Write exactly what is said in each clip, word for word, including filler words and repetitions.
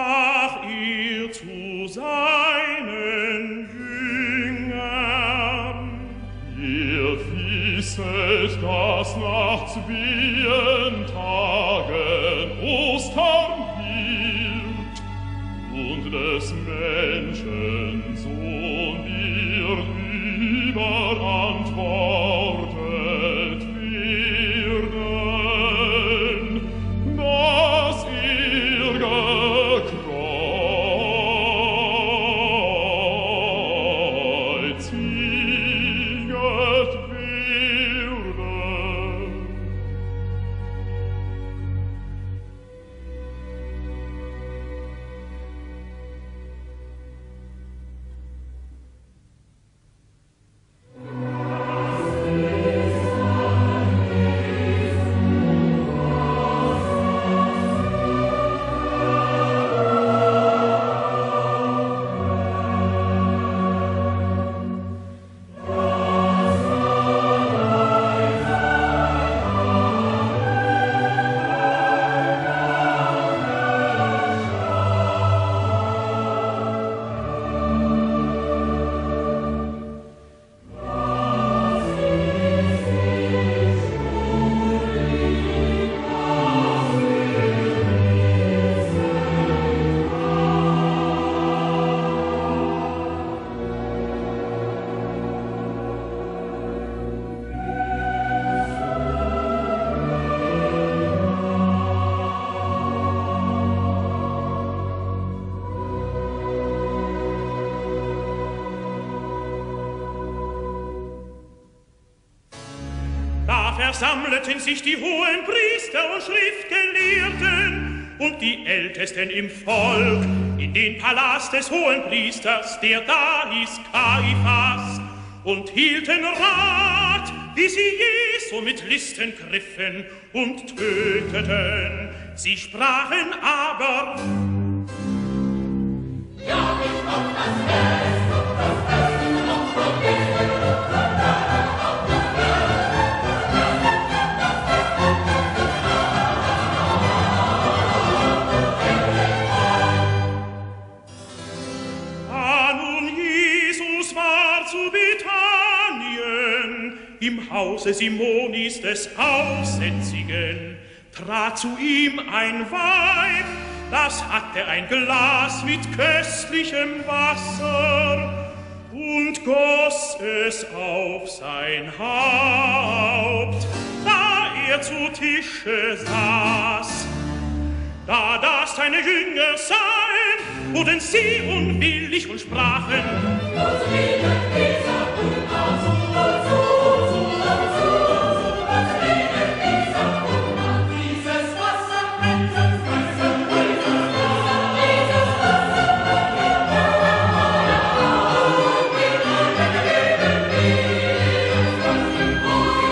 sprach ihr zu seinen Jüngern: Ihr wisset, dass nach zween Tagen Ostern hielt, und des Menschen Sohn wird überantwortet werden, dass er gekreuziget werde. Versammelten sich die hohen Priester und Schriftgelehrten und die Ältesten im Volk in den Palast des hohen Priesters, der da hieß Kaiphas, und hielten Rat, wie sie Jesu mit Listen griffen und töteten. Sie sprachen aber: Ja, wir kommen das Fest und das Essen und Probieren und Verdacht auf das Fest. Im Hause Simonis des Aussätzigen trat zu ihm ein Weib, das hatte ein Glas mit köstlichem Wasser und goss es auf sein Haupt, da er zu Tische saß. Da das seine Jünger sahen, wurden sie unwillig und sprachen: Uns redet dieser Hund aus, uns zu, zu, zu, uns redet dieser Hund an. Dieses Wasser retten, fressen, dieses Wasser, dieses Wasser, wir wollen leben, Jesus, was die Gute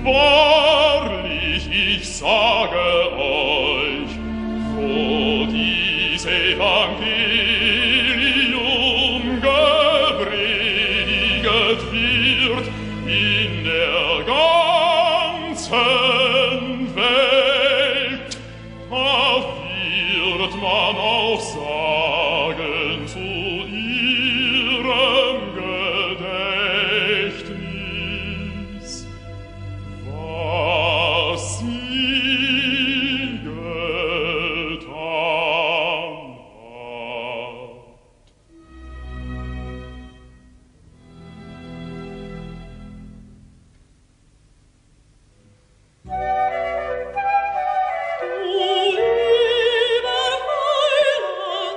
Wahrlich, ich sage euch, wo dies Evangelium geprediget wird in der ganzen Welt, da wird man auch sagen zu ihrem Gedächtnis, was sie getan hat. Du lieber Heiland,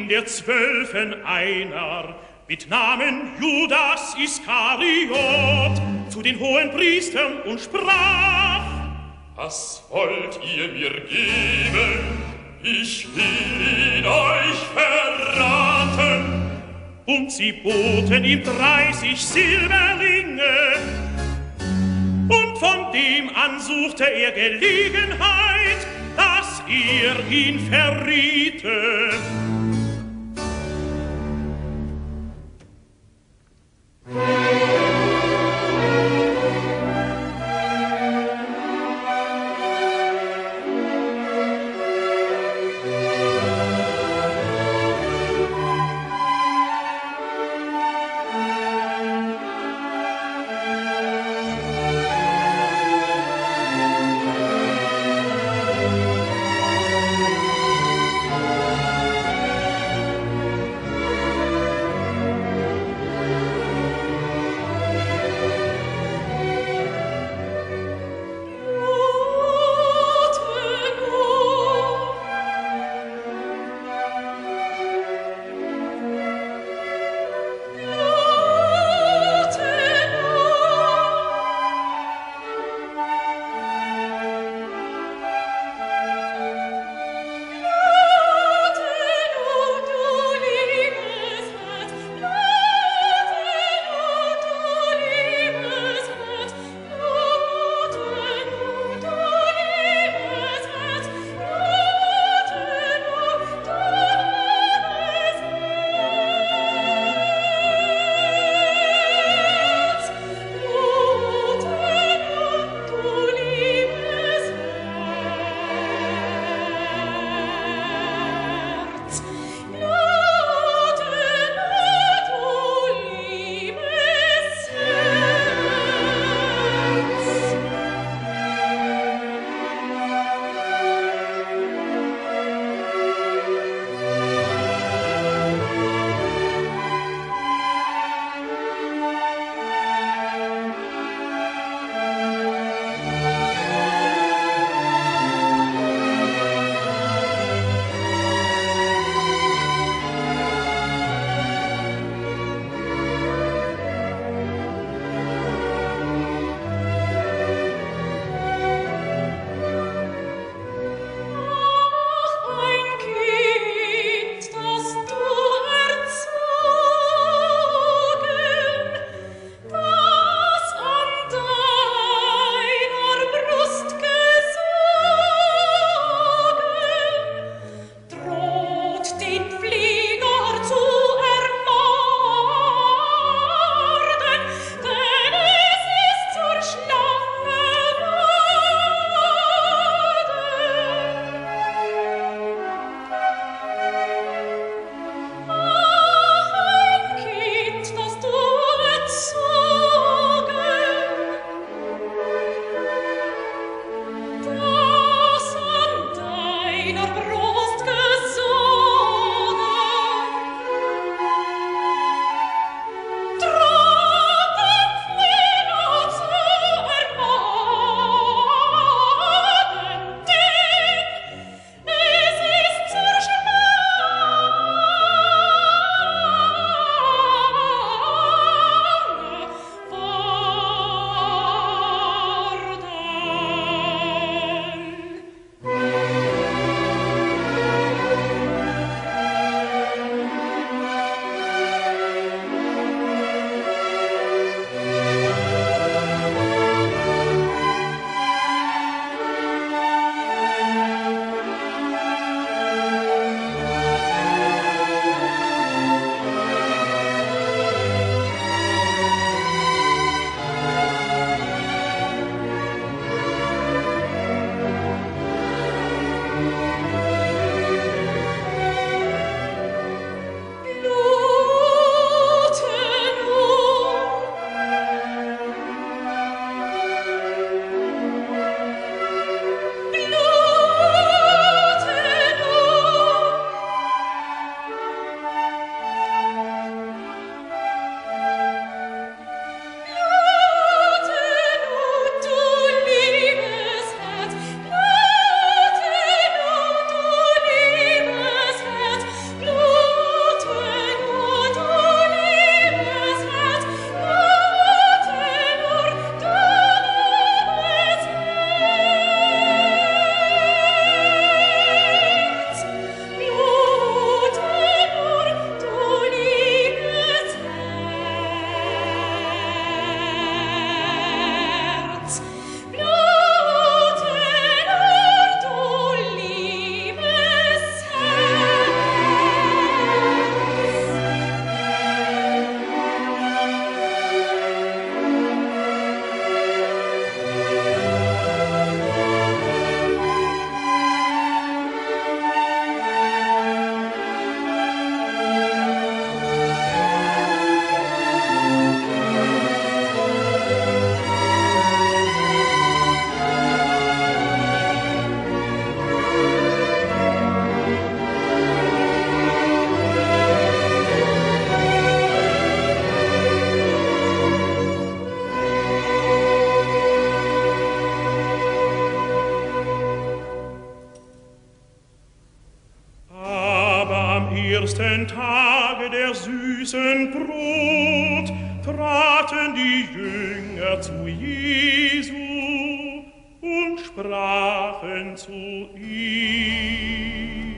in der Zwölfen einer, mit Namen Judas Iskariot, zu den hohen Priestern und sprach: Was wollt ihr mir geben? Ich will ihn euch verraten. Und sie boten ihm dreißig Silberlinge, und von dem an suchte er Gelegenheit, dass er ihn verriete. ersten Tage der süßen Brot traten die Jünger zu Jesu und sprachen zu ihm.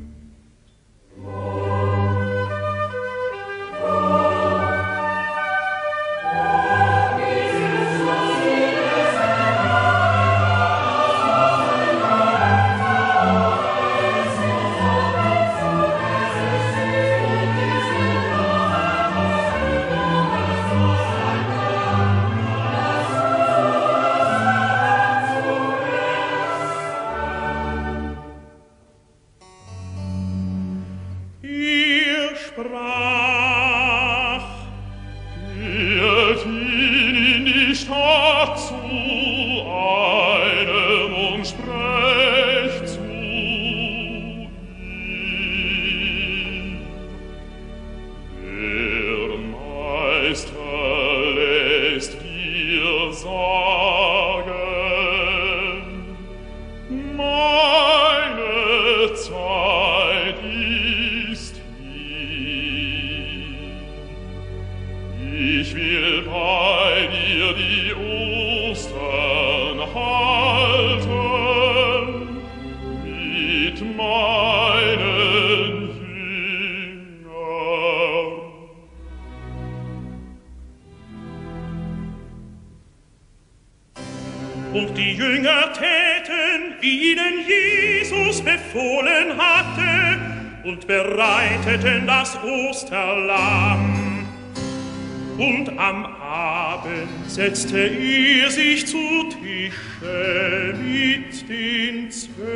Und die Jünger täten, wie ihnen Jesus befohlen hatte, und bereiteten das Osterlamm. Und am Abend setzte er sich zu Tische mit den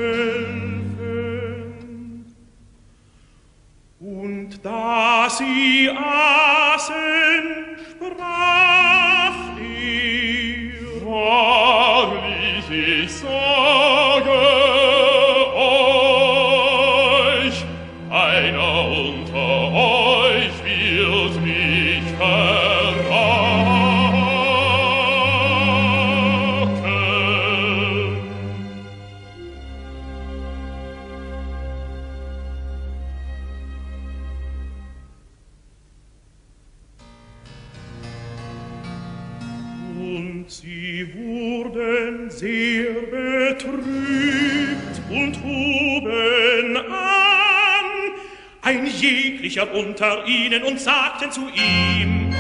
Zwölfen. Und da sie aßen, sprach er: Wahrlich, ich sage euch, einer unter euch wird mich verraten. Und sie wurden sehr betrübt und huben an, ein jeglicher unter ihnen, und sagten zu ihm: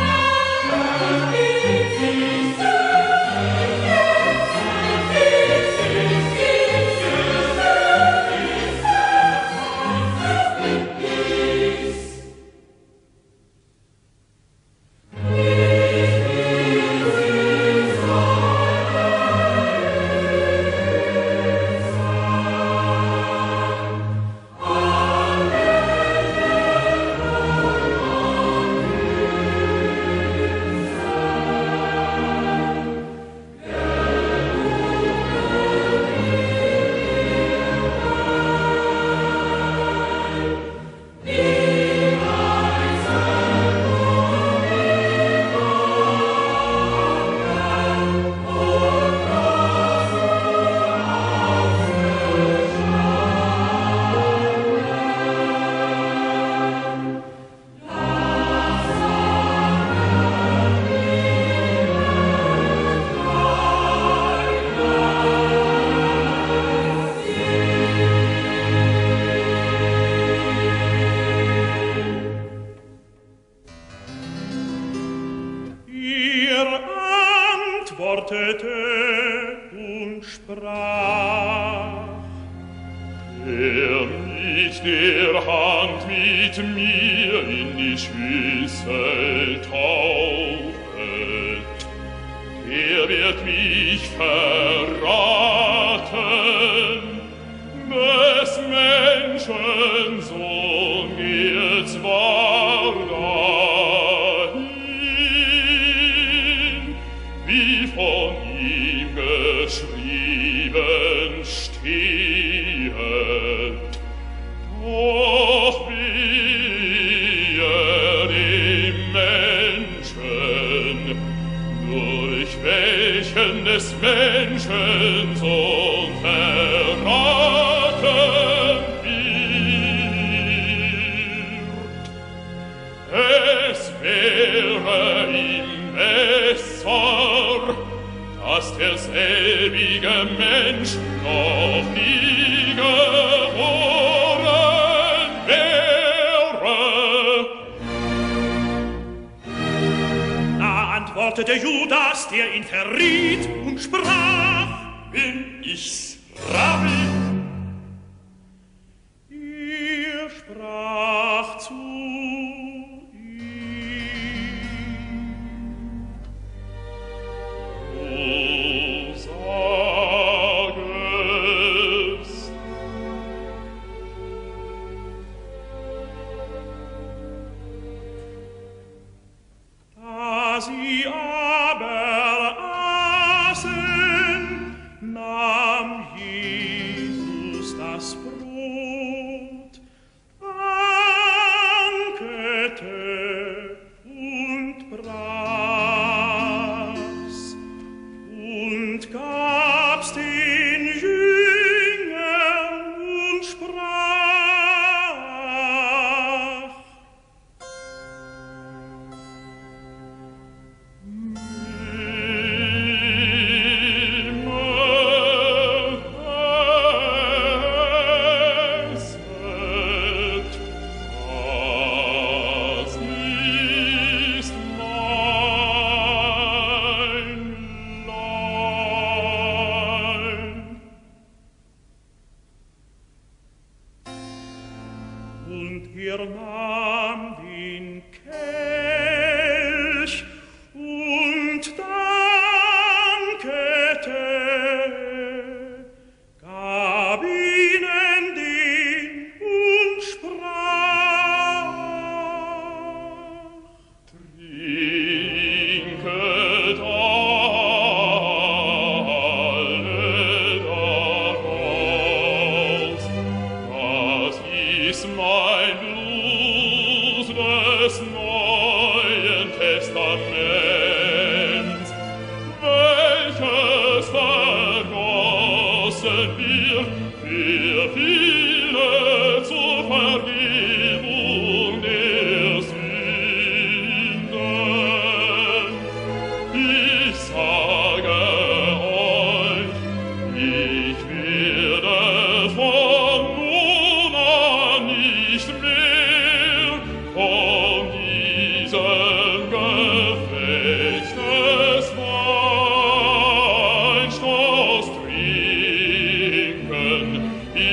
und sprach: Der mit der Hand mit mir in die Schüssel tauchet, der wird mich verraten, des Menschen Sohn geht zwar dahin, wie von ihm geschrieben stehet, doch wehe dem Menschen, durch welchen des Menschen Sohn verraten wird. wäre ihm besser, dass der selbige Mensch noch nie geboren wäre. Da antwortete Judas, der ihn verriet, und sprach: Bin ich's, Rabbi? Er sprach zu Du sagest. Da sie aber aßen, nahm Jesus das Brot, dankte und brach's und gab's den Jüngern und sprach: Und er nahm den Kelch und dankte, gab ihnen den und sprach: Trinket alle daraus, das ist mein Blut des Neuen Testaments, welches vergossen wird für viele zur Vergebung der Sünden. Ich sage euch, ich werde von nun an nicht mehr von diesem Gefängnisweinstoß trinken,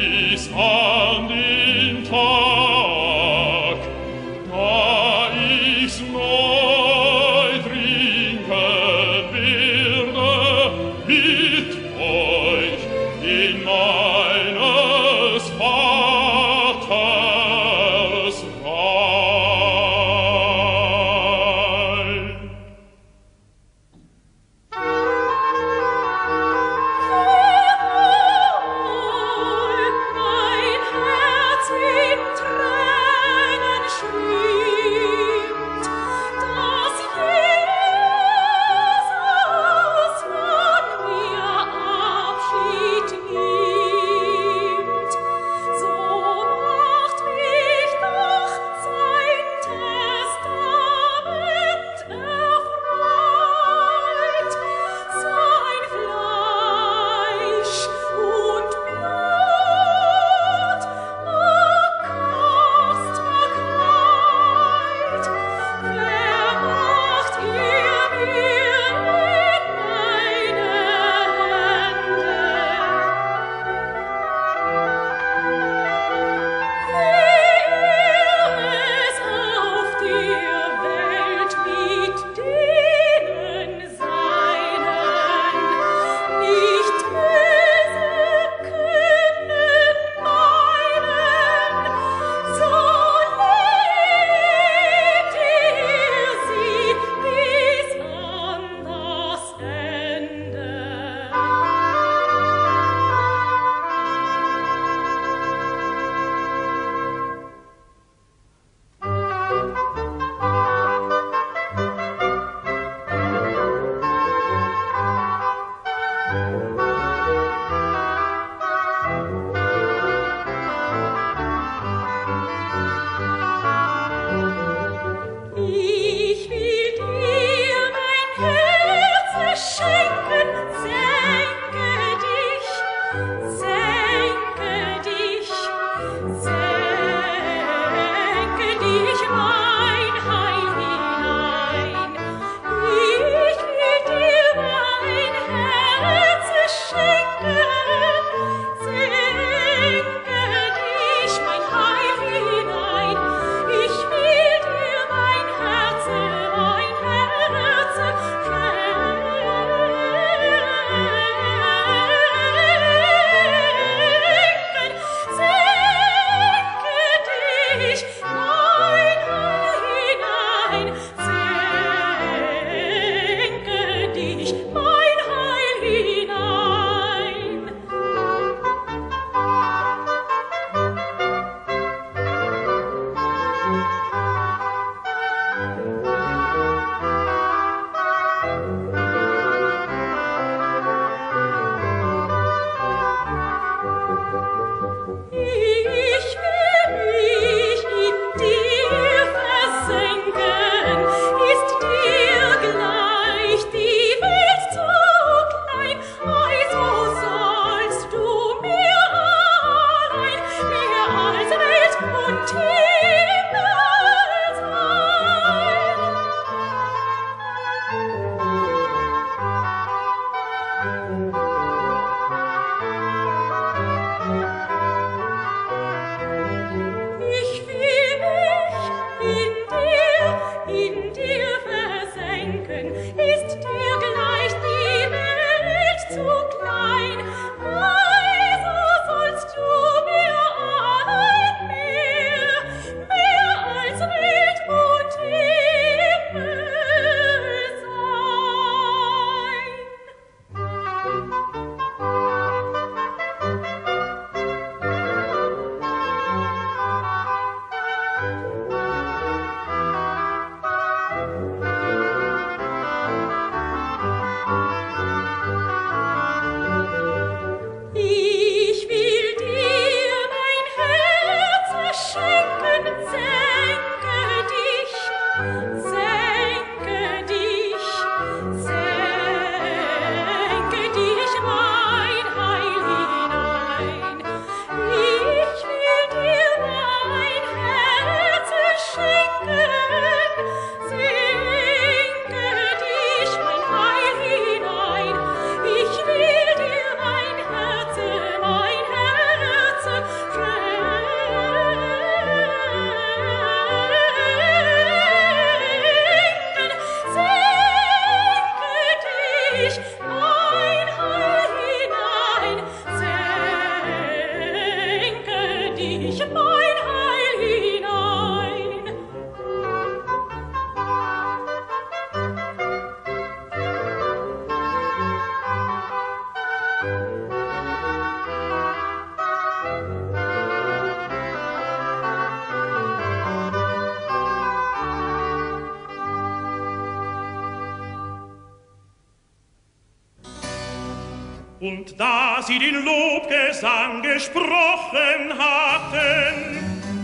Und da sie den Lobgesang gesprochen hatten,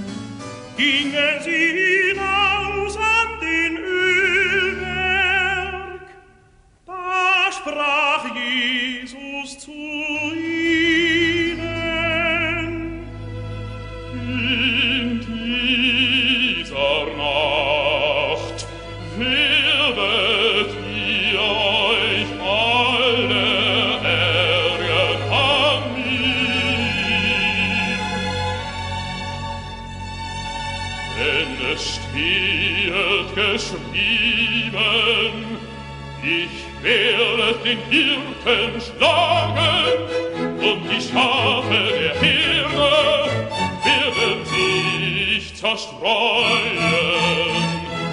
gingen sie hinaus an den Ölberg. Da sprach Jesus zu ihnen: In dieser Nacht werdet ihr euch alle ärgern an mir. Denn es steht geschrieben, ich werde den Hirten schlagen, und die Schafe der Herde werden sich zerstreuen.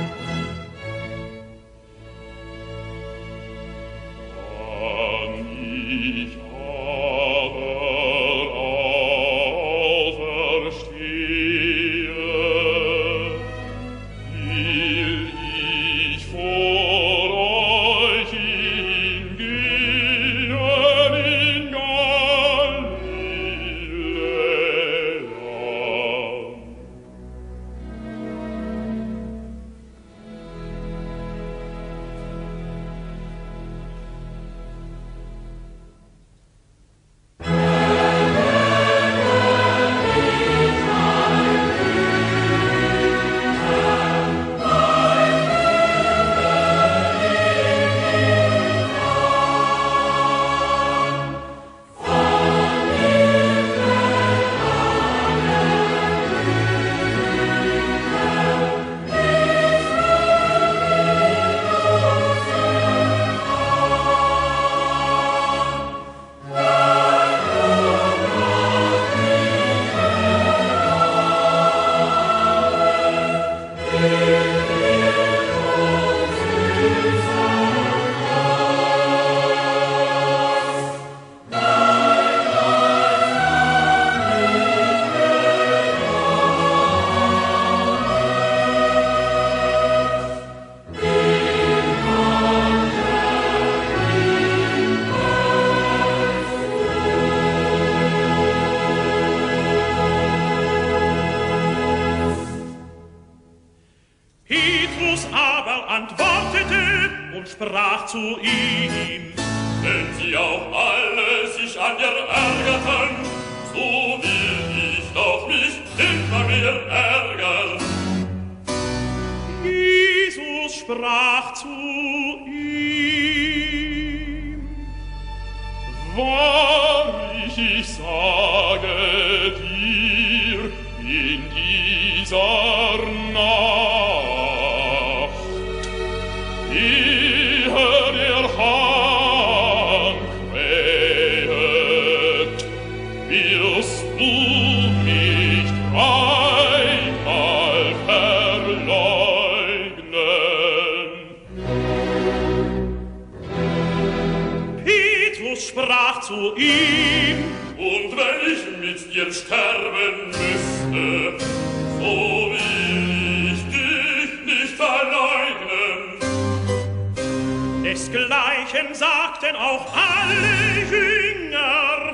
Wann ich aber auferstehe, will ich vor euch hingehen in Galiläa. antwortete und sprach zu ihm: Wenn sie auch alle sich an dir ärgerten, so will ich doch nicht hinter mir ärgern. Jesus sprach zu ihm: Wahrlich, ich sage dir, in dieser Nacht, ehe der Hahn krähet, wirst du mich dreimal verleugnen. Petrus sprach zu ihm: Und wenn ich mit dir sterben müsste, so will ich dich nicht verleugnen. Desgleichen sagten auch alle Jünger.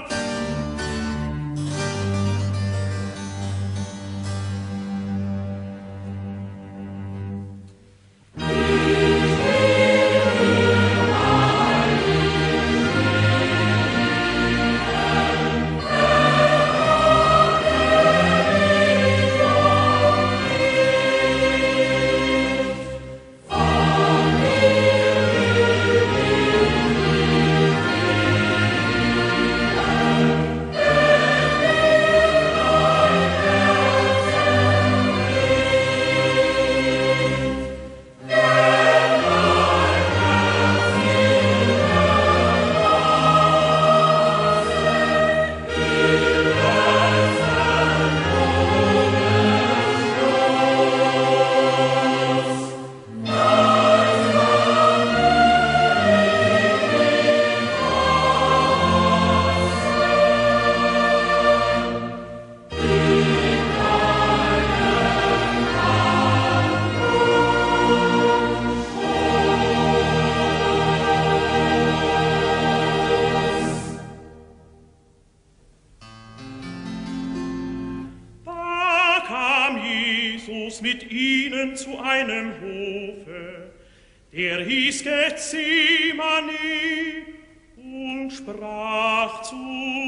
Mit ihnen zu einem Hofe, der hieß Gethsemane, und sprach zu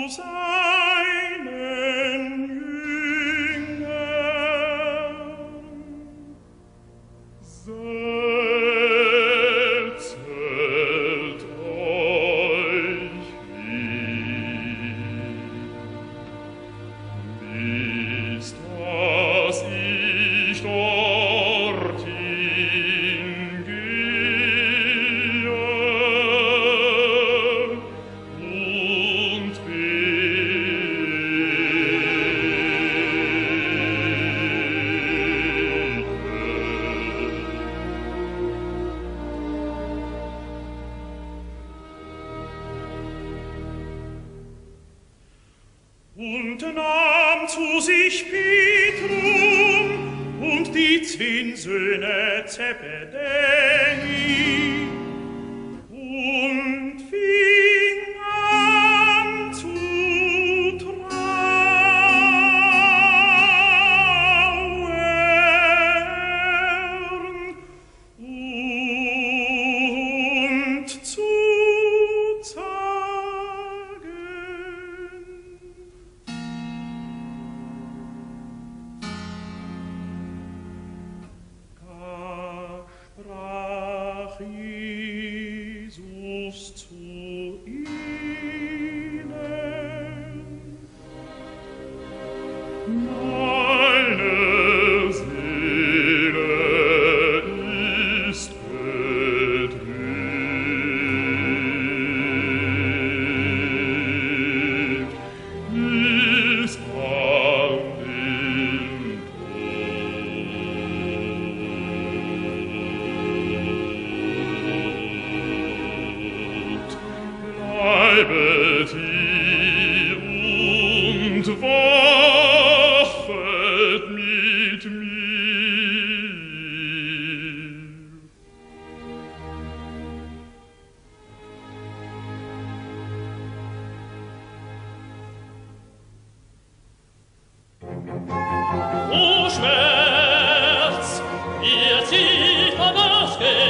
seinen Jüngern: Setzet euch hin, bis dass ich dorthin gehe und und nahm zu sich Petrus und die zween Söhne Zebedäi und fing an zu trauern und zu Jesus zu ihnen: Meine Seele ist betrübt bis an den Bleibet hier und wachet mit mir. O Schmerz, ihr zieht vom Ausgehen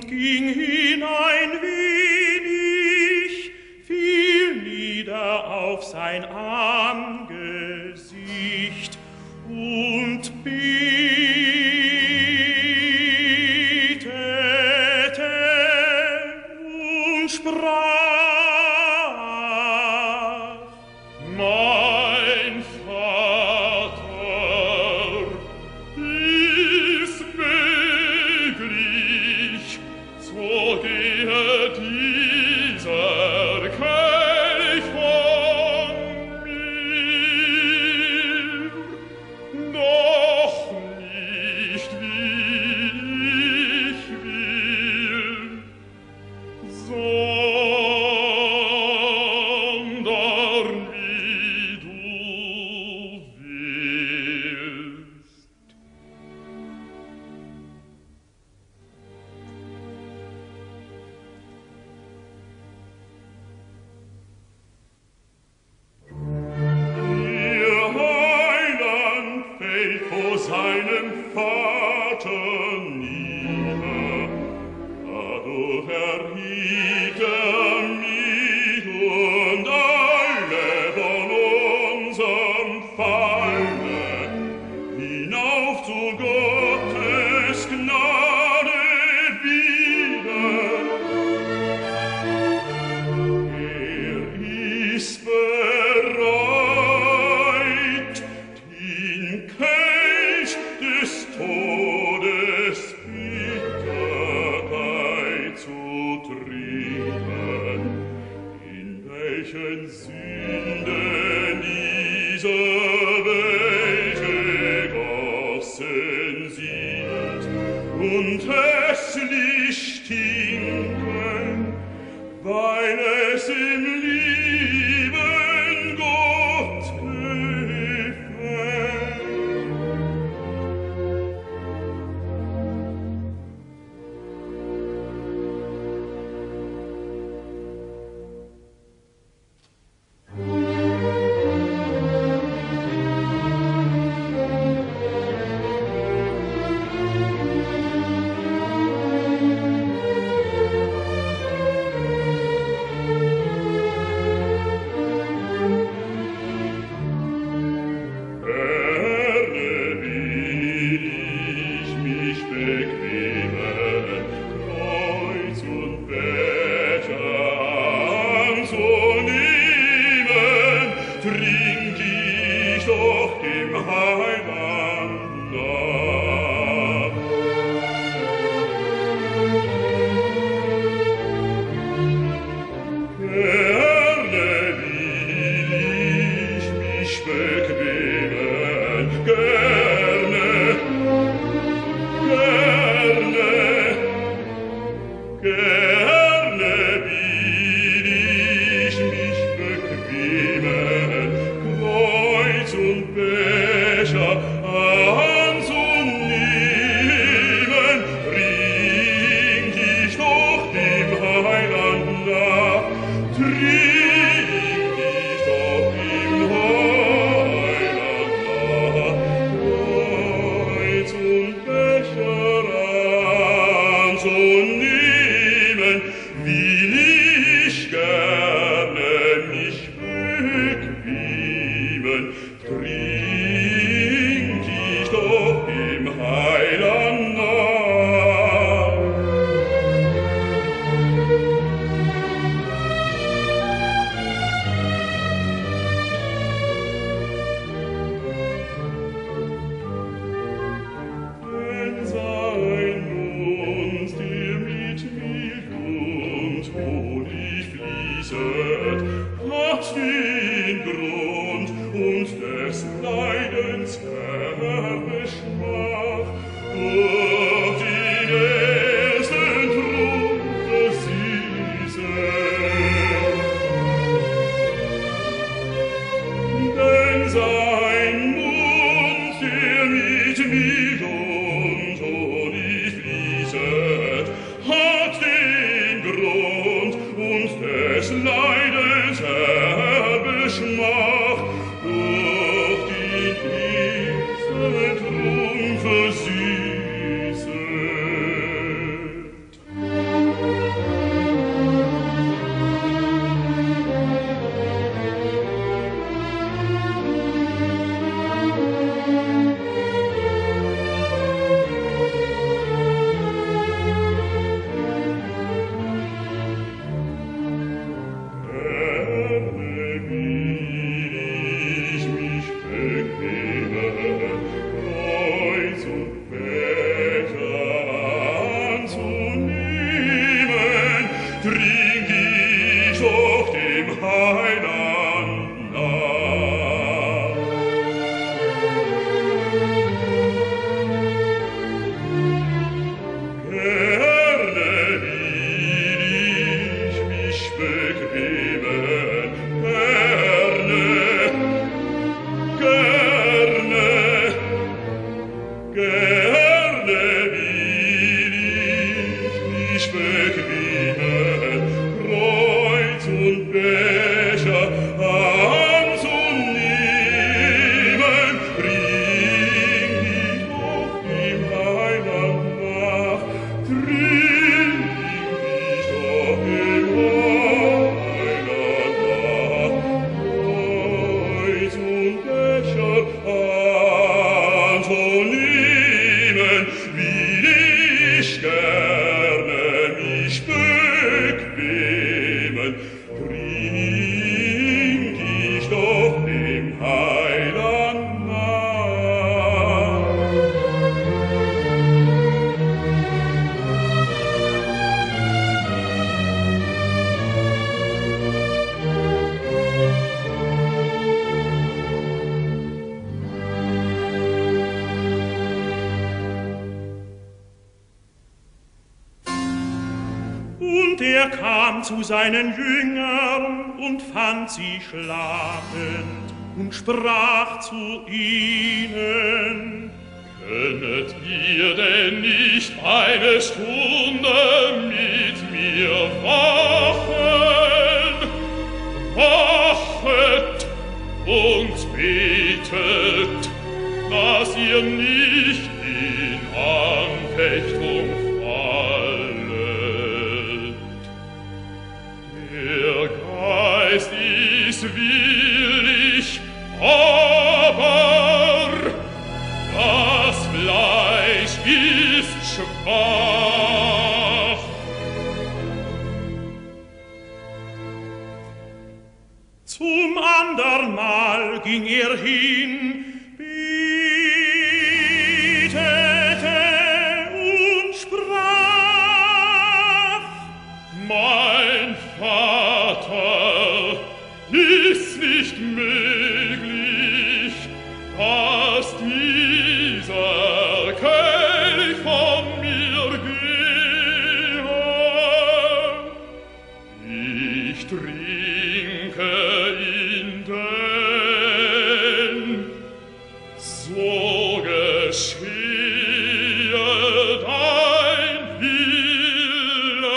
ging hinein wenig, fiel nieder auf sein Angesicht und betete und sprach: Mein Vater, ist möglich, so gehe dieser Kelch von mir, doch nicht wie ich will, sondern wie du willst. Ihr Heiland fällt vor seinem Vater nieder, dadurch erhielt er mich und alle von unserem Falle hinauf zu Gottes Gnade wieder. Er ist bereit, den Kelch des Todes Bitterkeit zu trinken, in welchen Sünden diese Welt gegossen sind und hässlich stinken, weil es im lieben Gott gefällt. ich gerne mich bequemen, trink ich doch dem Heiland nach. Und er kam zu seinen Jüngern und fand sie schlafend und sprach zu ihnen: Könnet ihr denn nicht eine Stunde mit mir wachen? Wachet und betet, dass ihr nicht in Anfechtung ist willig, aber das Fleisch ist schwach. Zum andern Mal ging er hin, betete und sprach: Mein Vater, ist nicht möglich, dass dieser Kelch von mir gehe. Ich trinke ihn denn, so geschehe dein Wille.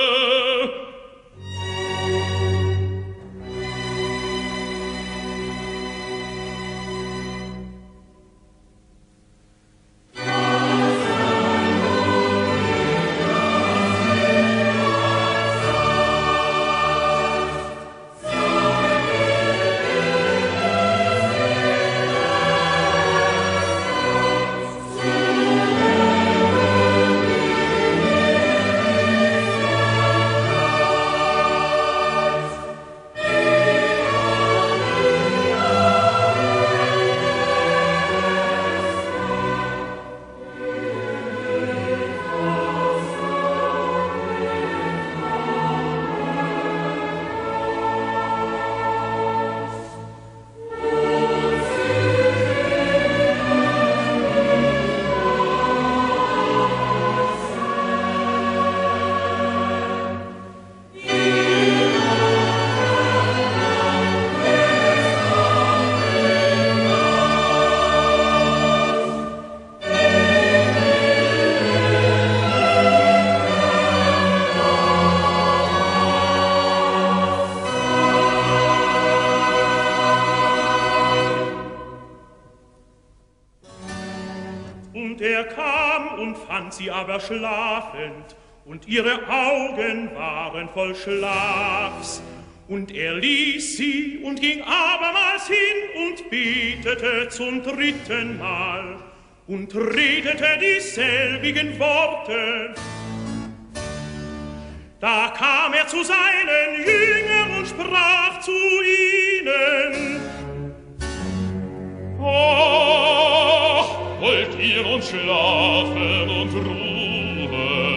Und er kam und fand sie aber schlafend, und ihre Augen waren voll Schlafs. Und er ließ sie und ging abermals hin und betete zum dritten Mal und redete dieselbigen Worte. Da kam er zu seinen Jüngern und sprach zu ihnen: Ach, wollt ihr nun schlafen und ruhen?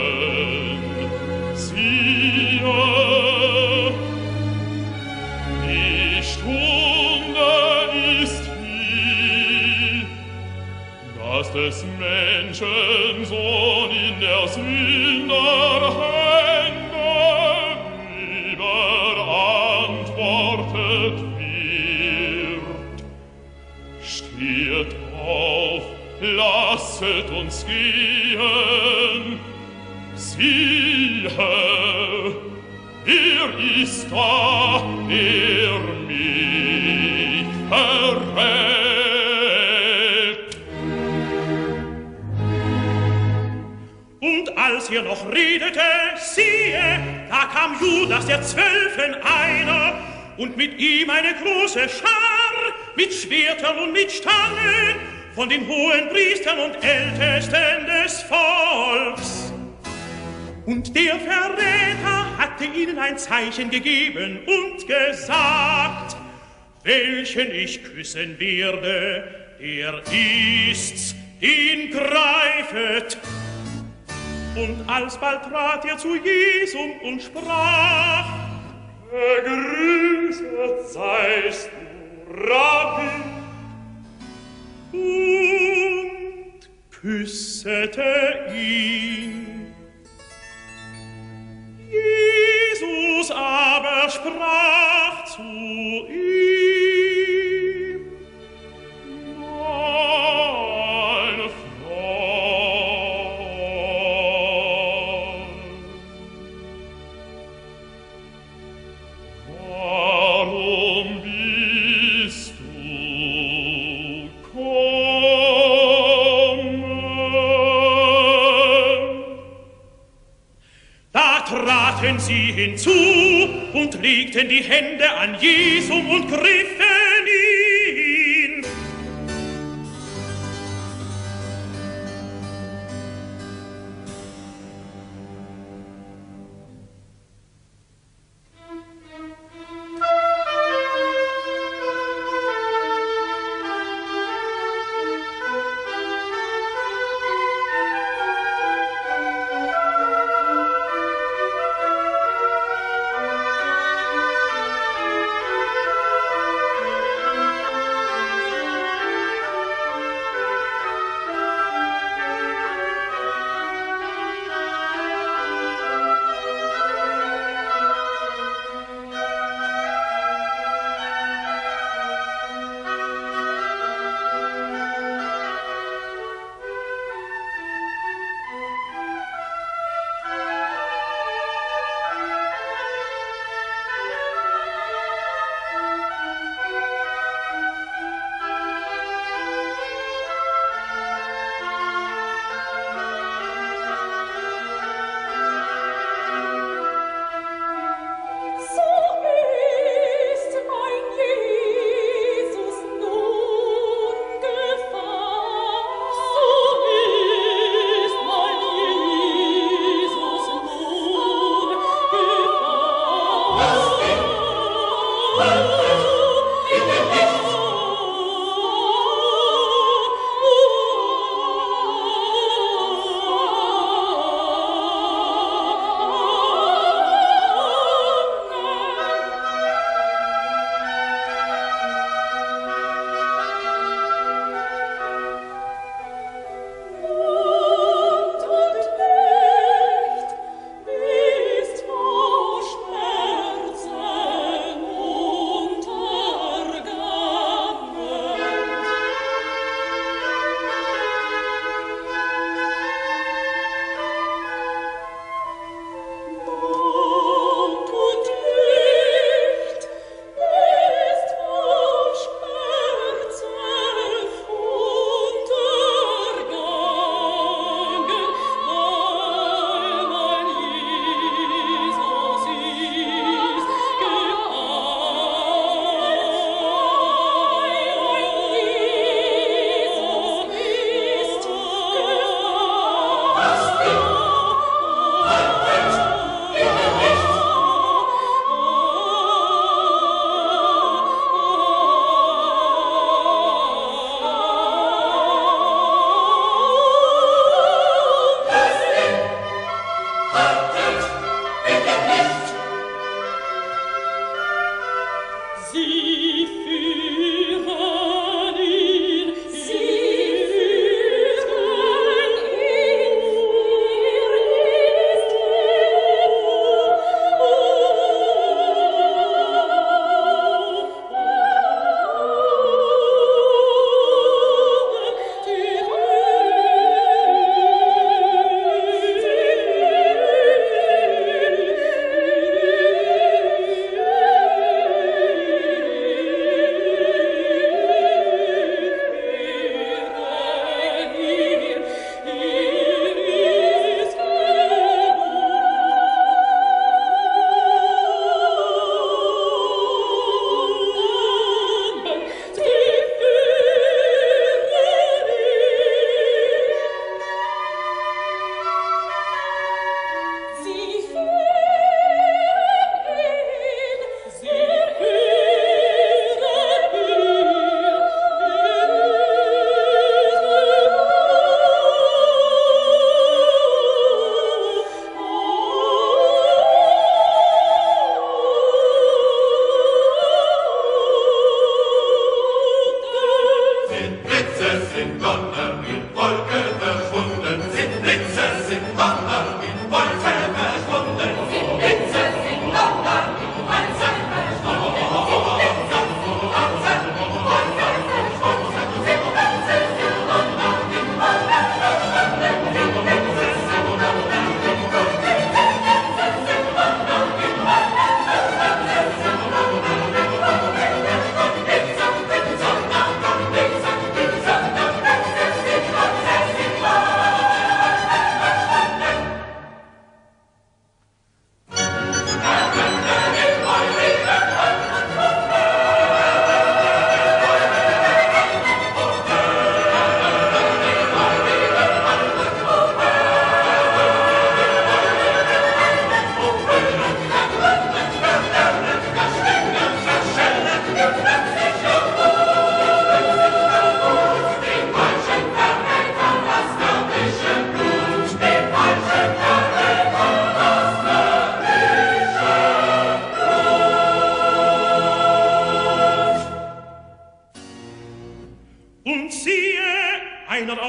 Siehe, die Stunde ist hier, dass des Menschen Sohn in der Sünder Hände überantwortet wird. Steht auf, lasset uns gehen. Siehe, er ist da, der mich verrät. Und als er noch redete, siehe, da kam Judas der Zwölfen einer, und mit ihm eine große Schar, mit Schwertern und mit Stangen, von den hohen Priestern und Ältesten des Volks. Und der Verräter hatte ihnen ein Zeichen gegeben und gesagt, welchen ich küssen werde, der ist's, ihn greifet. Und alsbald trat er zu Jesum und sprach, gegrüßet seist du, Rabbi, und küssete ihn. Jesus aber sprach zu ihm, meine Frau, warum bist du gekommen? Da traten sie hinzu und legten die Hände an Jesum und griffen ihn.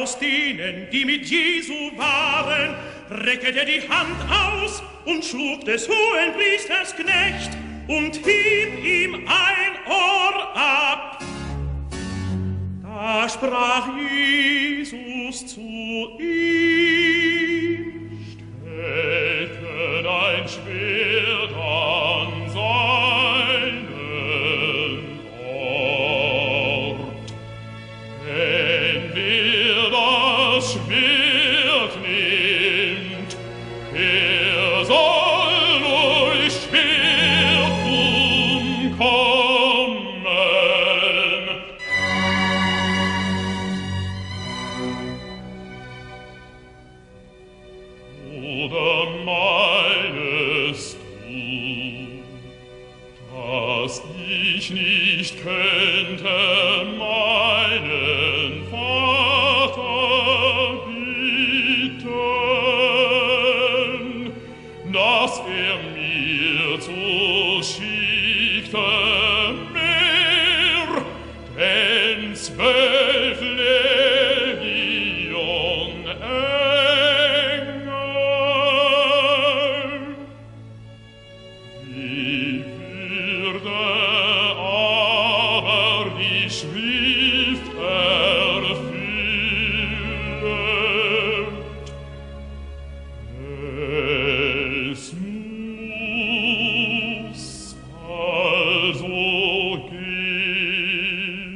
aus denen, die mit Jesu waren, reckte die Hand aus und schlug des hohen Priesters Knecht und hieb ihm ein Ohr ab. Da sprach Jesus zu ihm: Stecke dein Schwert an seinen Ort, denn wer das Schwert nimmt, er soll durch Schwert umkommen. Oder meinest du, dass ich nicht könnte meinen Vater bitten, dass er mir zuschickte mehr, denn zwölf Legion Engel? Wie würde aber die Schrift erfüllen? Es muss also gehen.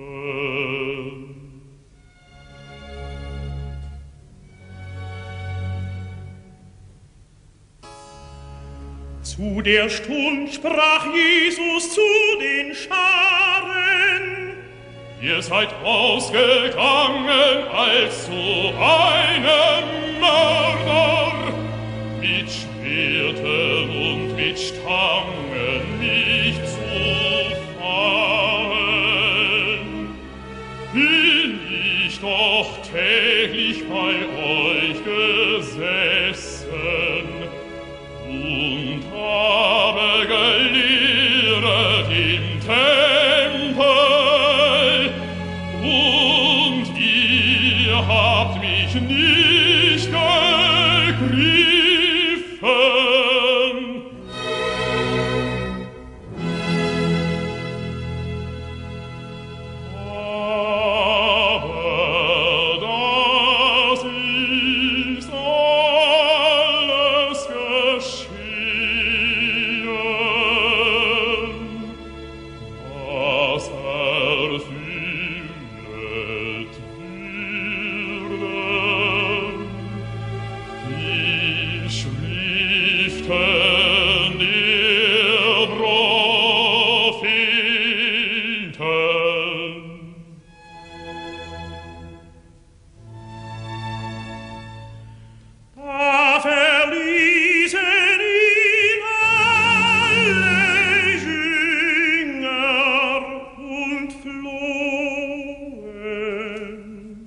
Zu der Stund sprach Jesus zu den Scharen: Ihr seid ausgegangen als zu einem Mörder, mit Schwertern und mit Stangen nicht zu fahren. Bin ich doch täglich bei euch gesessen und habe gelehrt im Tempel, und ihr habt mich nicht gegriffen. Aber das ist alles geschehen, was erfüllet würde. Die Schriften der Propheten. Da verließen ihn alle Jünger und flohen.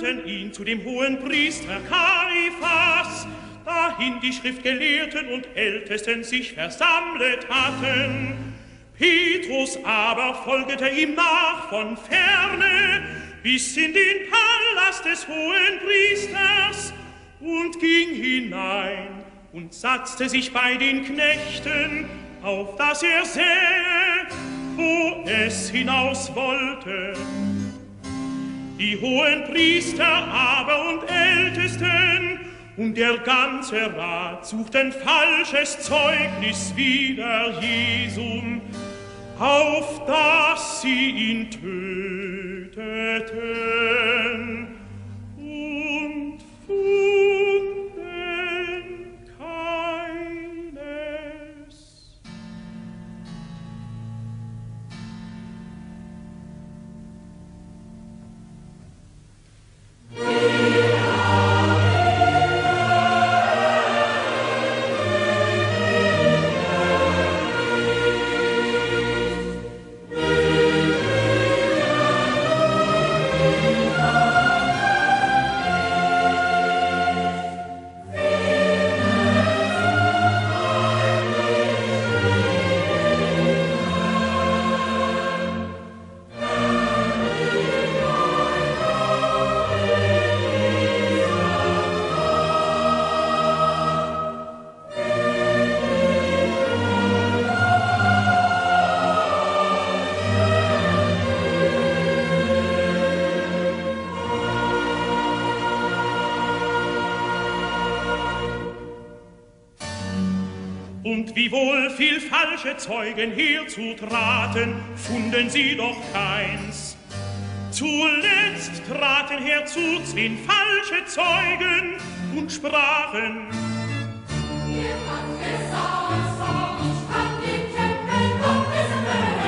führten ihn zu dem hohen Priester Kaiphas, dahin die Schriftgelehrten und Ältesten sich versammelt hatten. Petrus aber folgete ihm nach von ferne bis in den Palast des hohen Priesters und ging hinein und satzte sich bei den Knechten, auf dass er sähe, wo es hinaus wollte. Die hohen Priester aber und Ältesten und der ganze Rat suchten falsches Zeugnis wider Jesum, auf dass sie ihn töteten und funden keines. Und wiewohl viel falsche Zeugen herzutraten, funden sie doch keins. Zuletzt traten herzu zehn falsche Zeugen und sprachen: Wir haben gesagt, ich kann den Tempel noch wissen,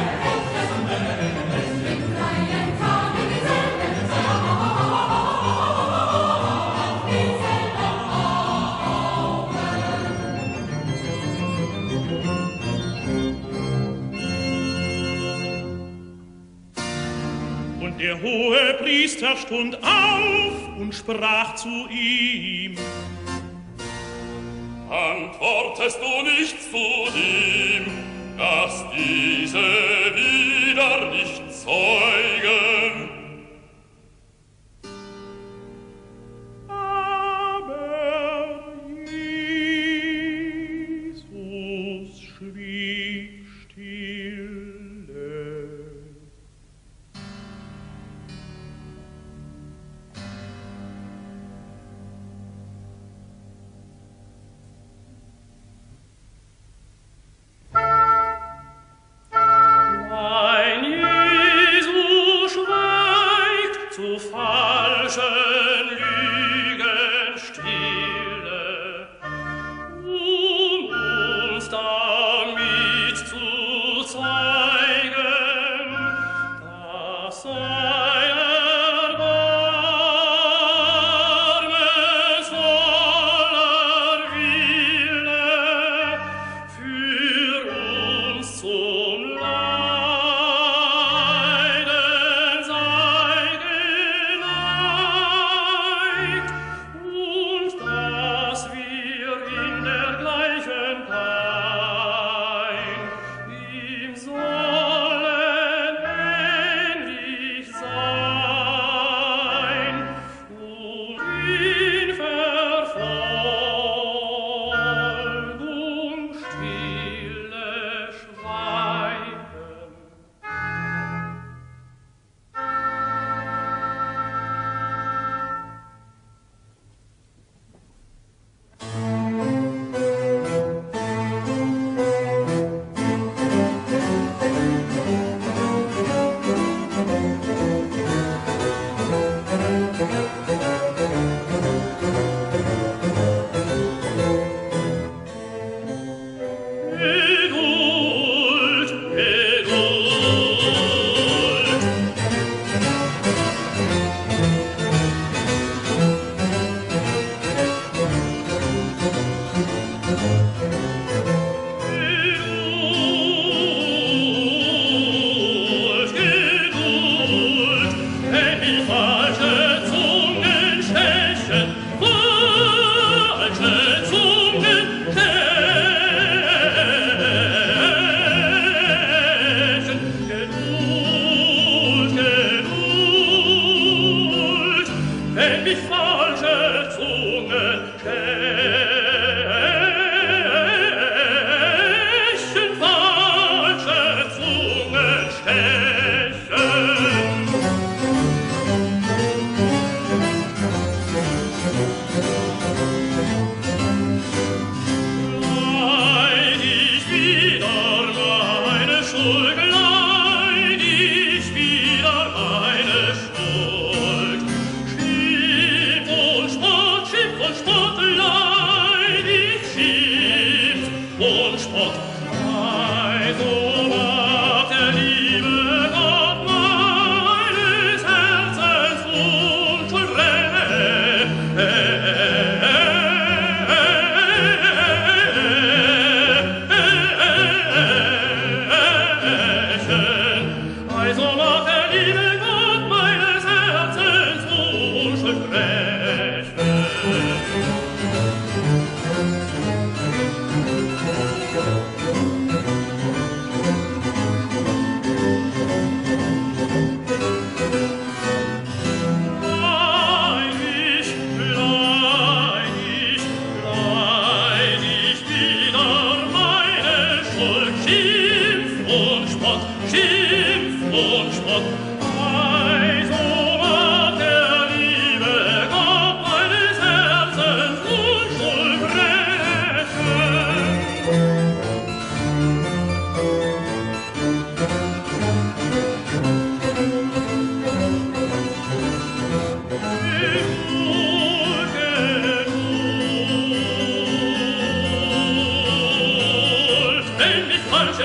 es mit freien Tagen dieselben Sachen, dieselben Augen. Und der hohe Priester stund auf und sprach zu ihm: Antwortest du nicht zu ihm, dass diese wieder nicht zeugen? Aber Jesus schwieg stille. Mein Jesus schweigt zu falschen Lügen stille, um uns damit zu zeigen, dass seine barmherzvoller Wille für uns zum Leiden sei geneigt.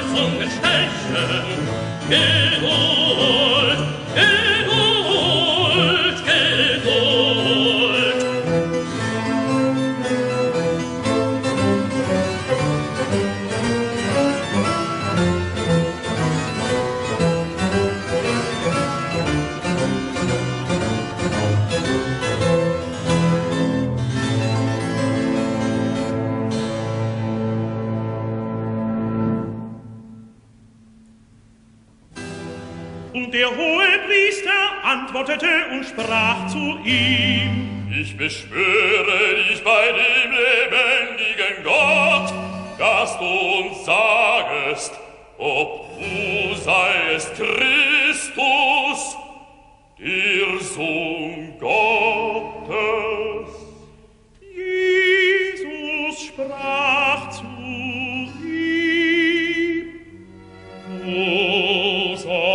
Zungen stechen. Geduld, Geduld, Geduld. Und der Hohepriester antwortete und sprach zu ihm: Ich beschwöre dich bei dem lebendigen Gott, dass du uns sagest, ob du seiest Christus, der Sohn Gottes. Jesus sprach zu ihm: Du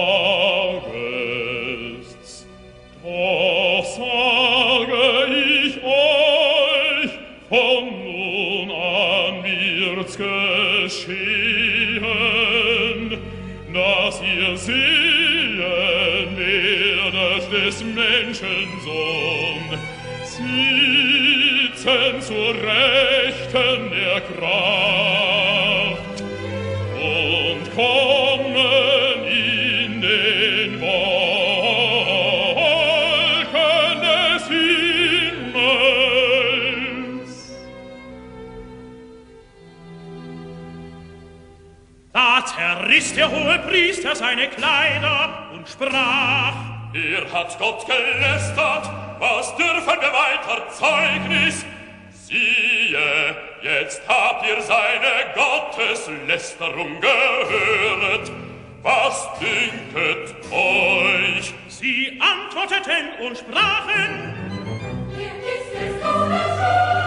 sagest's, doch sage ich euch, von nun an wird's geschehen, dass ihr sehen werdet des Menschensohn sitzen zur Rechten der Kraft und kommen in den Wolken des Himmels. Da zerriss der Hohepriester seine Kleider und sprach: Er hat Gott gelästert, was dürfen wir weiter Zeugnis? Siehe, jetzt habt ihr seine Gotteslästerung gehört. Was dünket euch? Sie antworteten und sprachen: Hier ist es Gottes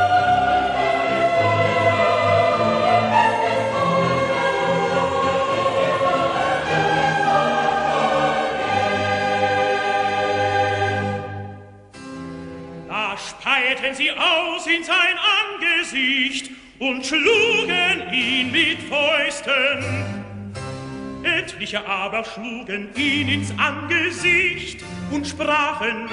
Da speierten sie aus in sein Angesicht und schlugen ihn mit Fäusten. Etliche aber schlugen ihn ins Angesicht und sprachen: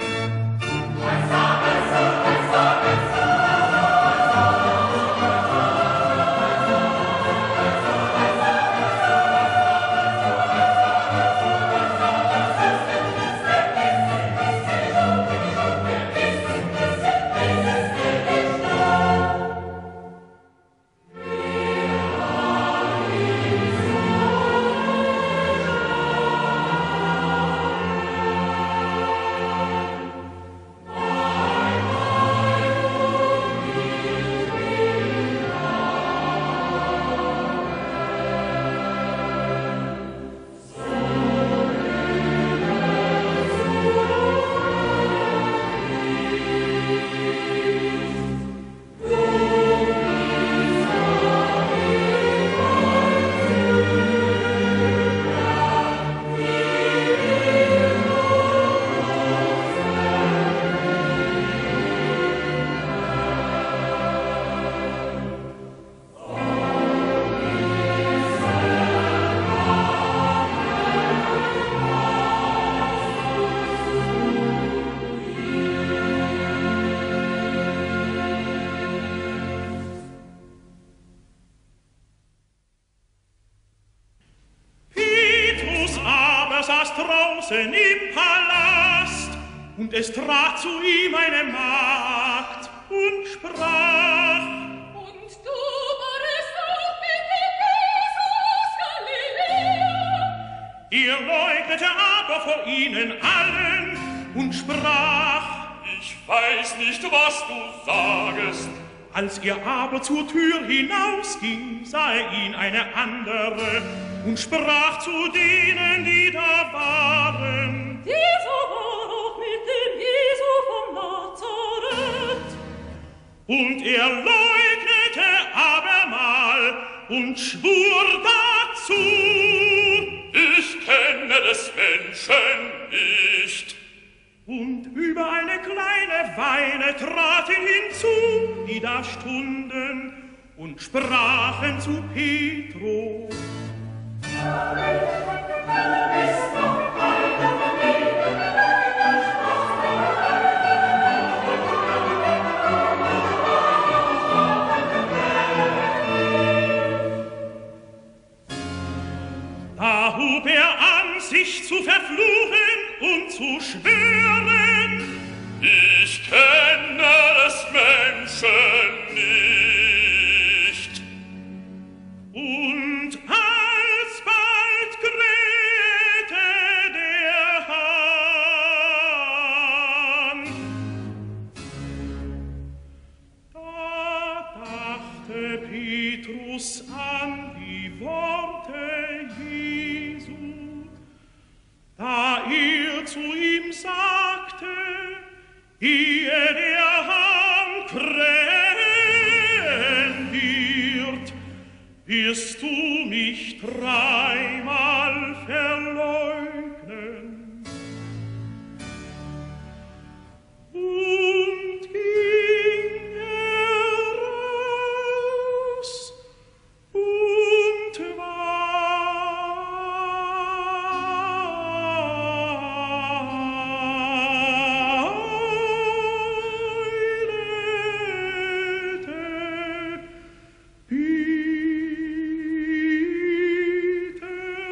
draußen im Palast, und es trat zu ihm eine Magd und sprach: Und du warst auch mit dem Jesus Galiläa. Er leugnete aber vor ihnen allen und sprach: Ich weiß nicht, was du sagest. Als er aber zur Tür hinausging, sah er ihn eine andere und sprach zu denen, die da waren: Dieser war auch mit dem Jesu von Nazareth. Und er leugnete abermal und schwur dazu: Ich kenne des Menschen nicht. Und über eine kleine Weile traten hinzu, die da stunden, und sprachen zu Petrus: Da hub er an, sich zu verfluchen und zu schwören, ich kenne des Menschen nicht. Und alsbald krähte der Hahn. Da dachte Petrus an die Worte Jesu, da er zu ihm sagte, ehe der Hahn krähen wird, wirst du mich dreimal verleugnen. Und ging heraus und weilte, bitte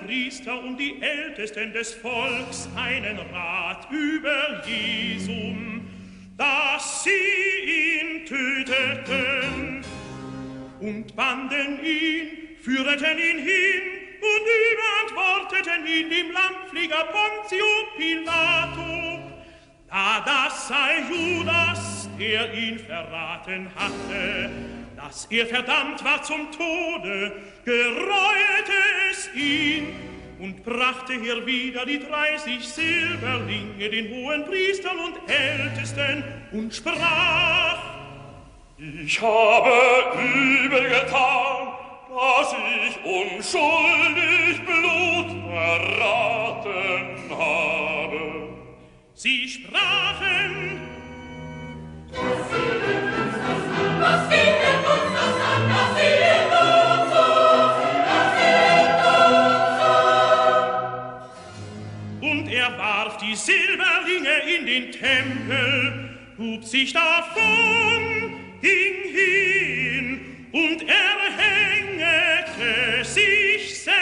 Priester und die Ältesten des Volks einen Rat über Jesum, dass sie ihn töteten und banden ihn, führeten ihn hin und überantworteten ihn dem Landflieger Pontio Pilato. Da das sei Judas, der ihn verraten hatte, dass er verdammt war zum Tode, gereute es ihn und brachte hier wieder die dreißig Silberlinge den hohen Priestern und Ältesten und sprach: Ich habe übel getan, dass ich unschuldig Blut verraten habe. Sie sprachen: Was fehlt uns das an, was fehlt uns das an, das fehlt uns so, das fehlt uns so. Und er warf die Silberlinge in den Tempel, hub sich davon, ging hin und erhängete sich selbst.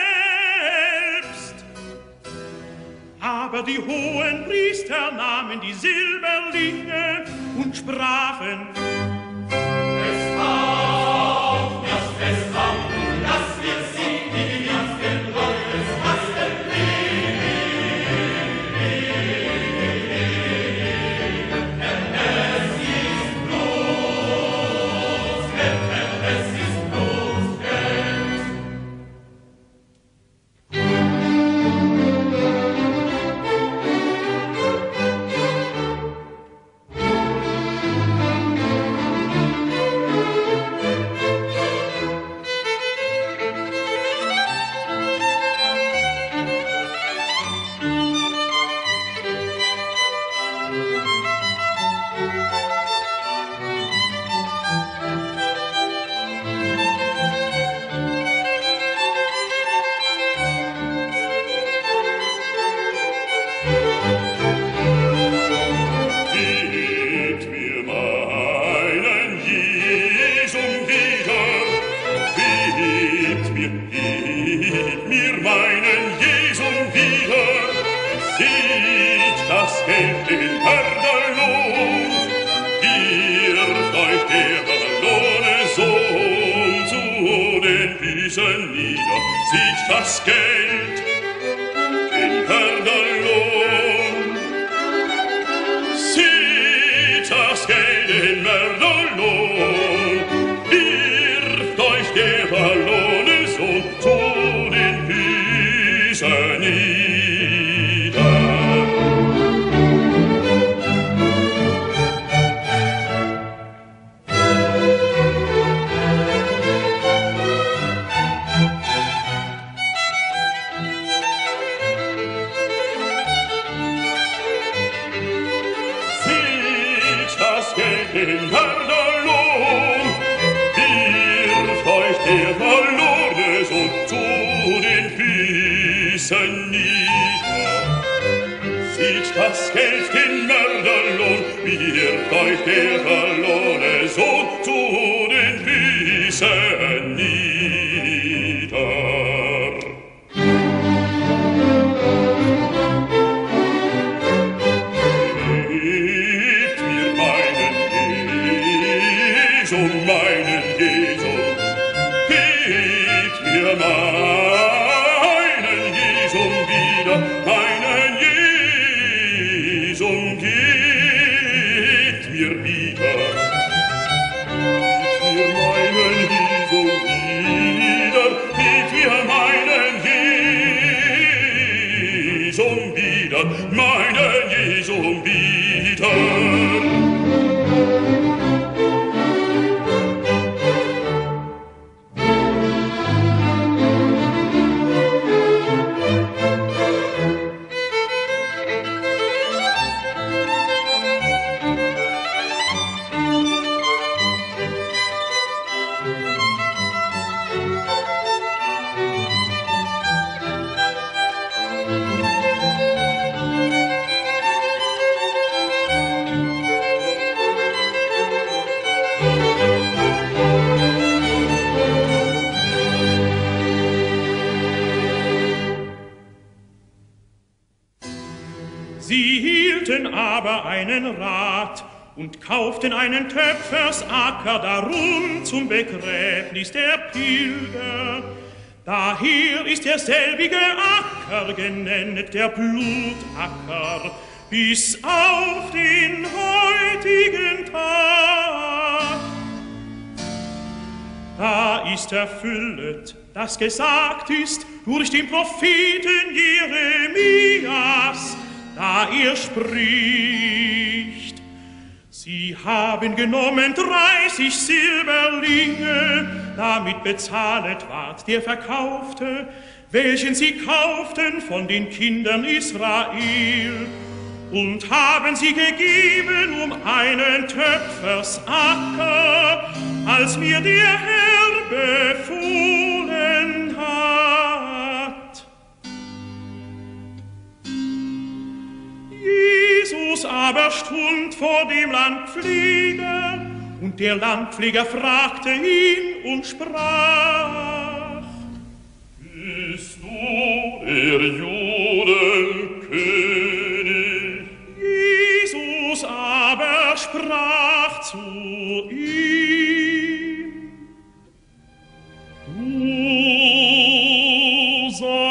Aber die hohen Priester nahmen die Silberlinge und sprachen: Es kommt, es kommt, dass wir sie in den Gottesmasten legen. Denn es ist bloß Geld, denn es ist bloß Geld. Gib mir meinen Jesum wieder, gib mir, gib mir meinen Jesum wieder. Sieht das Geld den Mörderlohn, wirft euch der verlorene Sohn zu den Füßen nieder. Sieht das Geld den Mörderlohn, sieht das Geld den Mörderlohn, wirft euch der verlorene Sohn zu den Füßen nieder. Sieht das Geld den Mörderlohn, wirft euch der verlorene Sohn zu den Füßen nieder. Sieht das Geld den Mörderlohn, wirft euch der verlorene Sohn zu den Füßen nieder. Gebt mir meinen Jesum, meinen Jesum, gebt mir meinen Jesum wieder, meinen Jesum, gebt mir wieder. Gebt mir meinen Jesum wieder, gebt mir meinen Jesum wieder, meinen Jesum wieder. Sie hielten aber einen Rat und kauften einen Töpfersacker darum zum Begräbnis der Pilger. Daher ist der selbige Acker genennet, der Blutacker, bis auf den heutigen Tag. Da ist erfüllet, das gesagt ist durch den Propheten Jeremias, da er spricht: Sie haben genommen dreißig Silberlinge, damit bezahlet ward der Verkaufte, welchen sie kauften von den Kindern Israel, und haben sie gegeben um einen Töpfersacker, als mir der Herr befohlen hat. Jesus aber stund vor dem Landpfleger, und der Landpfleger fragte ihn und sprach: Bist du der Judenkönig? Jesus aber sprach zu ihm: Du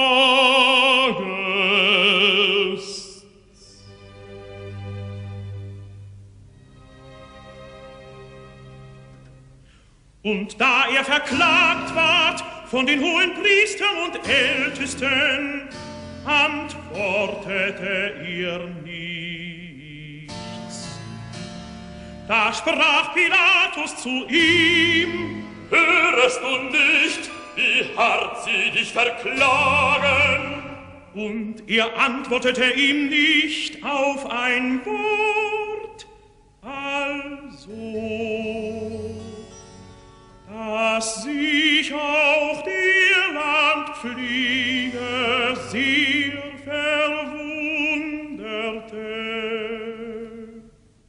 sagest. Und da er verklagt ward von den Hohenpriestern und Ältesten, antwortete er nichts. Da sprach Pilatus zu ihm: Hörest du nicht, wie hart sie dich verklagen? Und er antwortete ihm nicht auf ein Wort, also dass sich auch der Landpfleger sehr verwunderte.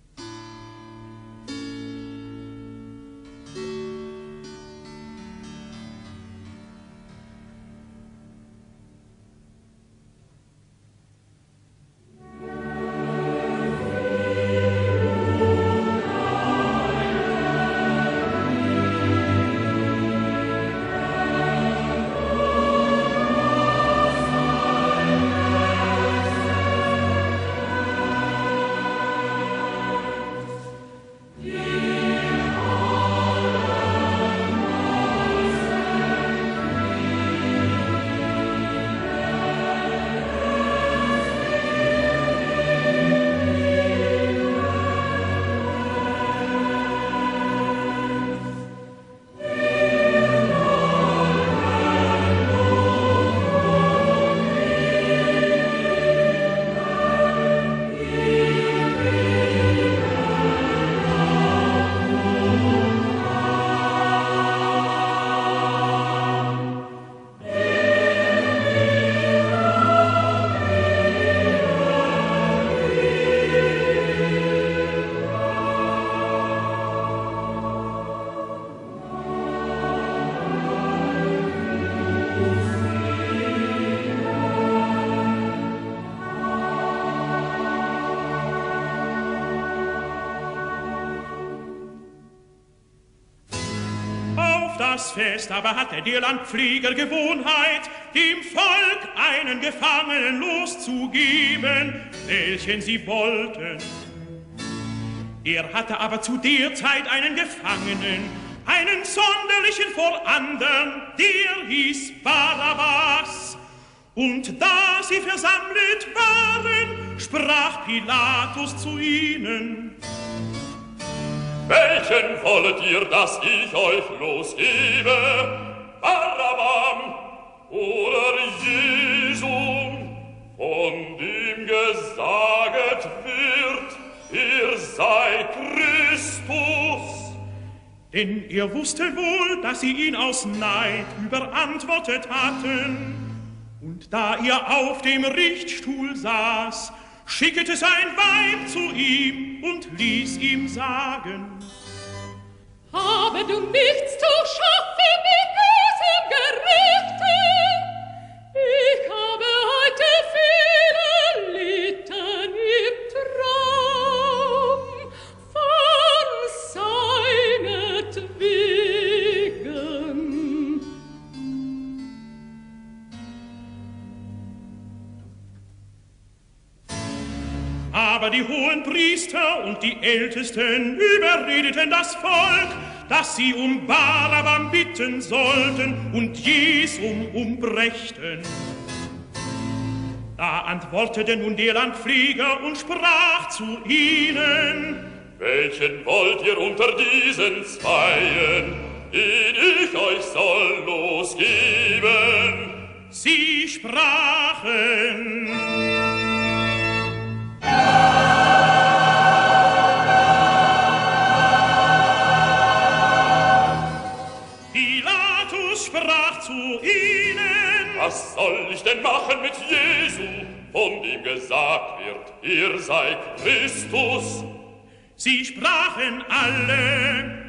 Das Fest aber hatte der Landpfleger Gewohnheit, dem Volk einen Gefangenen loszugeben, welchen sie wollten. Er hatte aber zu der Zeit einen Gefangenen, einen sonderlichen vor andern, der hieß Barabbas. Und da sie versammelt waren, sprach Pilatus zu ihnen: Welchen wollet ihr, dass ich euch losgebe? Barabbam oder Jesum, von dem gesaget wird, er sei Christus? Denn er wusste wohl, dass sie ihn aus Neid überantwortet hatten. Und da er auf dem Richtstuhl saß, schickete sein Weib zu ihm und ließ ihm sagen: Habe du nichts zu schaffen mit diesem Gerichte? Ich habe heute viele Litanie Aber die hohen Priester und die Ältesten überredeten das Volk, dass sie um Barabbam bitten sollten und Jesum umbrächten. Da antwortete nun der Landpfleger und sprach zu ihnen: Welchen wollt ihr unter diesen Zweien, den ich euch soll losgeben? Sie sprachen: Pilatus sprach zu ihnen: Was soll ich denn machen mit Jesu, von dem gesagt wird, er sei Christus? Sie sprachen alle: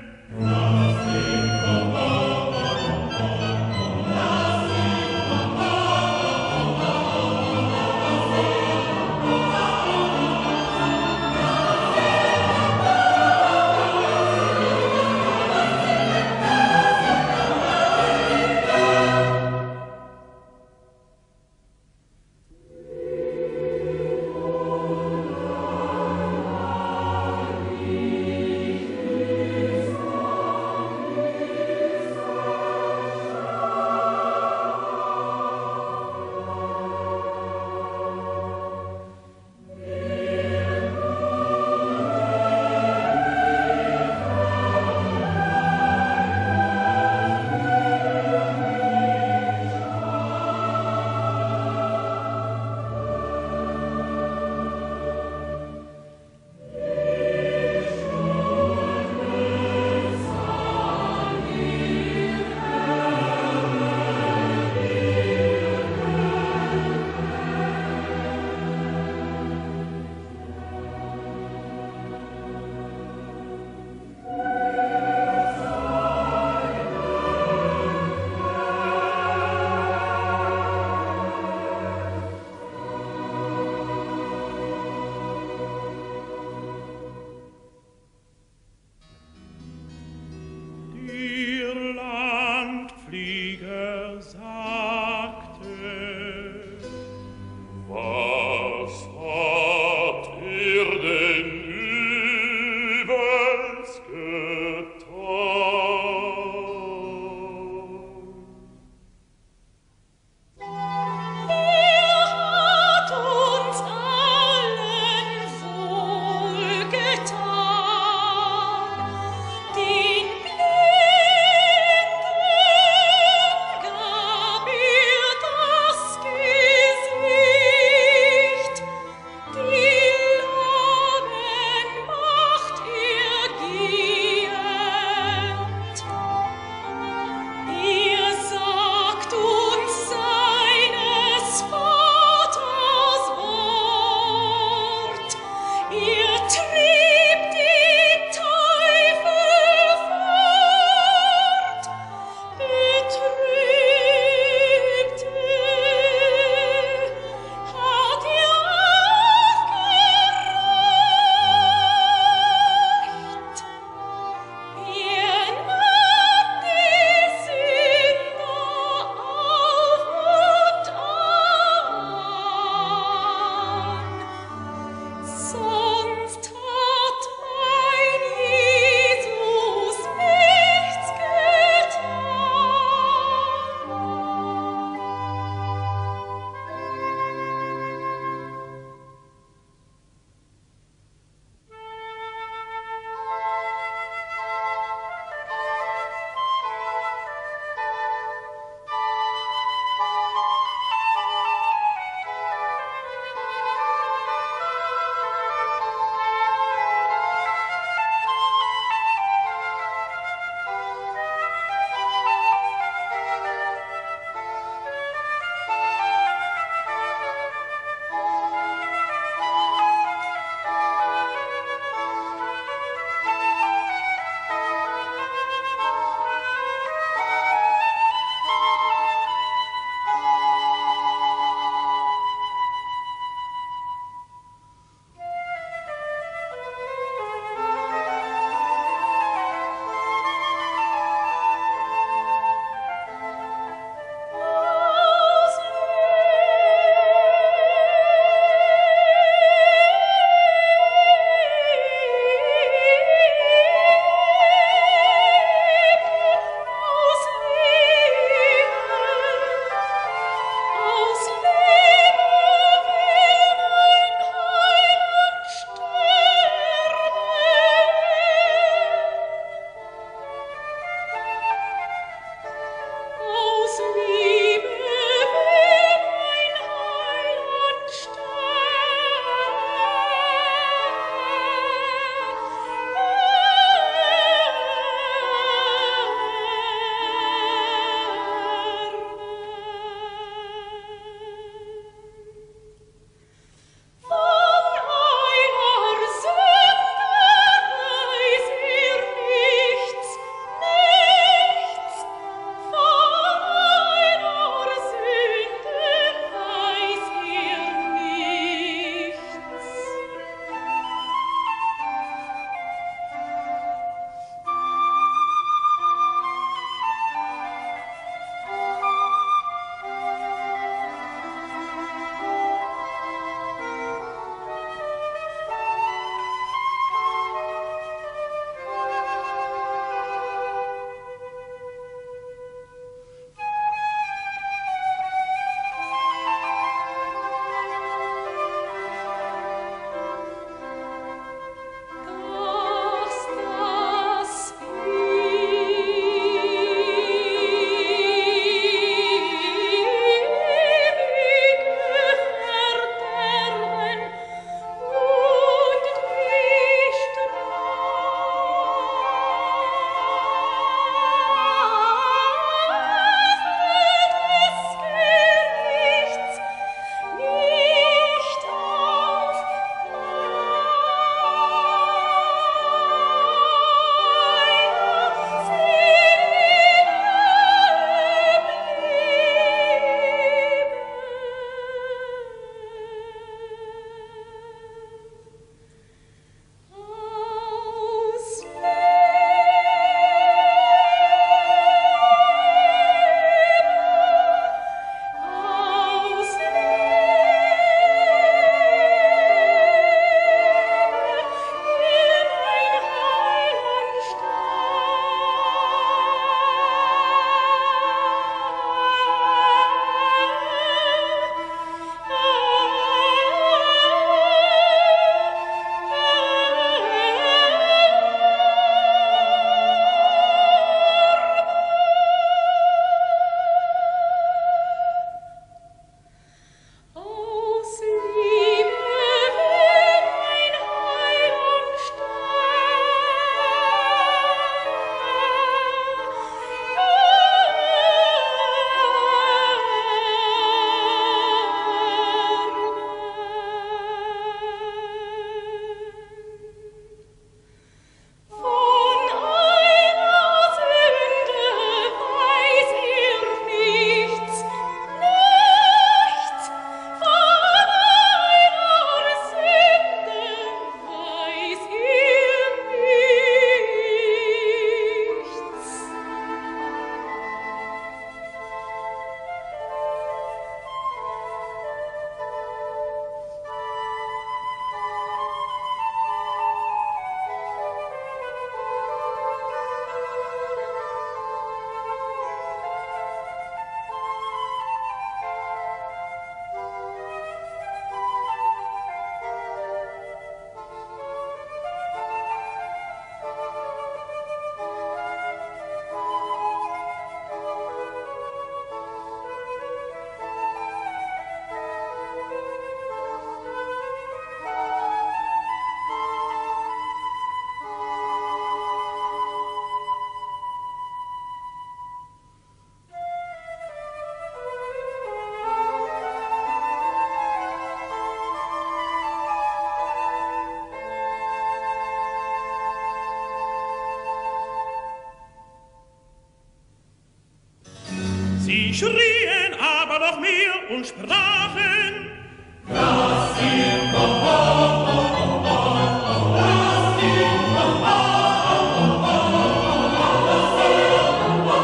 und sprachen: Lass ihn doch auf, oh, oh, oh, lass ihn doch auf, oh, oh, lass ihn doch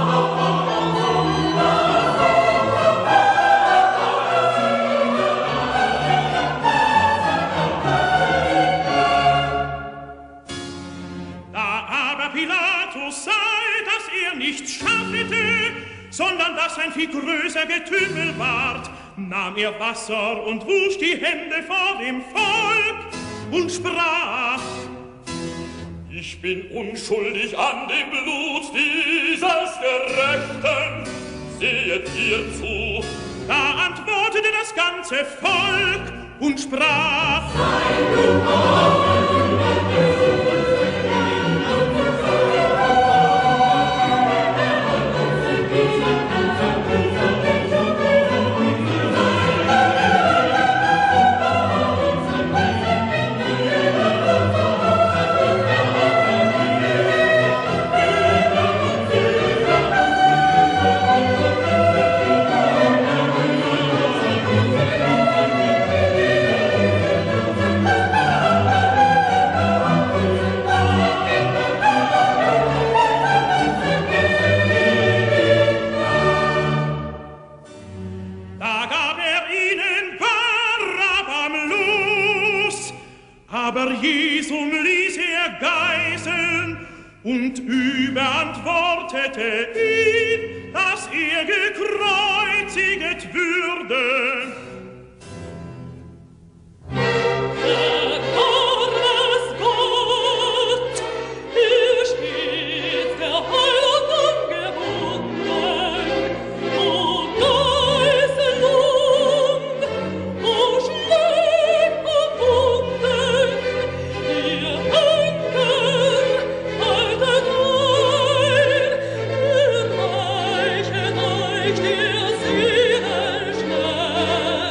Da aber Pilatus sah, dass er nichts schaffete, sondern dass ein viel größer Getümmel ward, nahm er Wasser und wusch die Hände vor dem Volk und sprach: Ich bin unschuldig an dem Blut dieses Gerechten, sehet ihr zu. Da antwortete das ganze Volk und sprach: Sei du Gott, aber Jesum ließ er geißeln und überantwortete ihn, dass er gekreuziget würde. Dir sehr schnell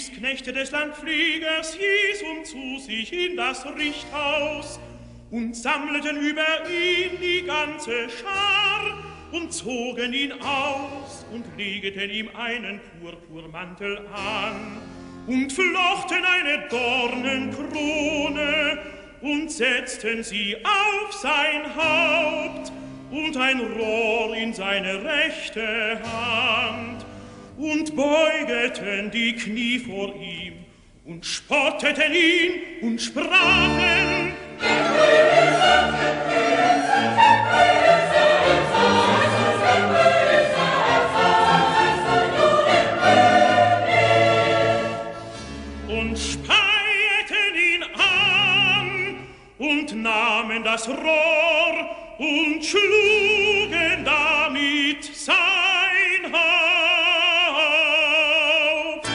Kriegsknechte des Landfliegers hiesum zu sich in das Richthaus und sammelten über ihn die ganze Schar und zogen ihn aus und legeten ihm einen Purpurmantel an und flochten eine Dornenkrone und setzten sie auf sein Haupt und ein Rohr in seine rechte Hand und beugeten die Knie vor ihm und spotteten ihn und sprachen: und speieten ihn an und nahmen das Rohr und schlugen damit sein Haupt.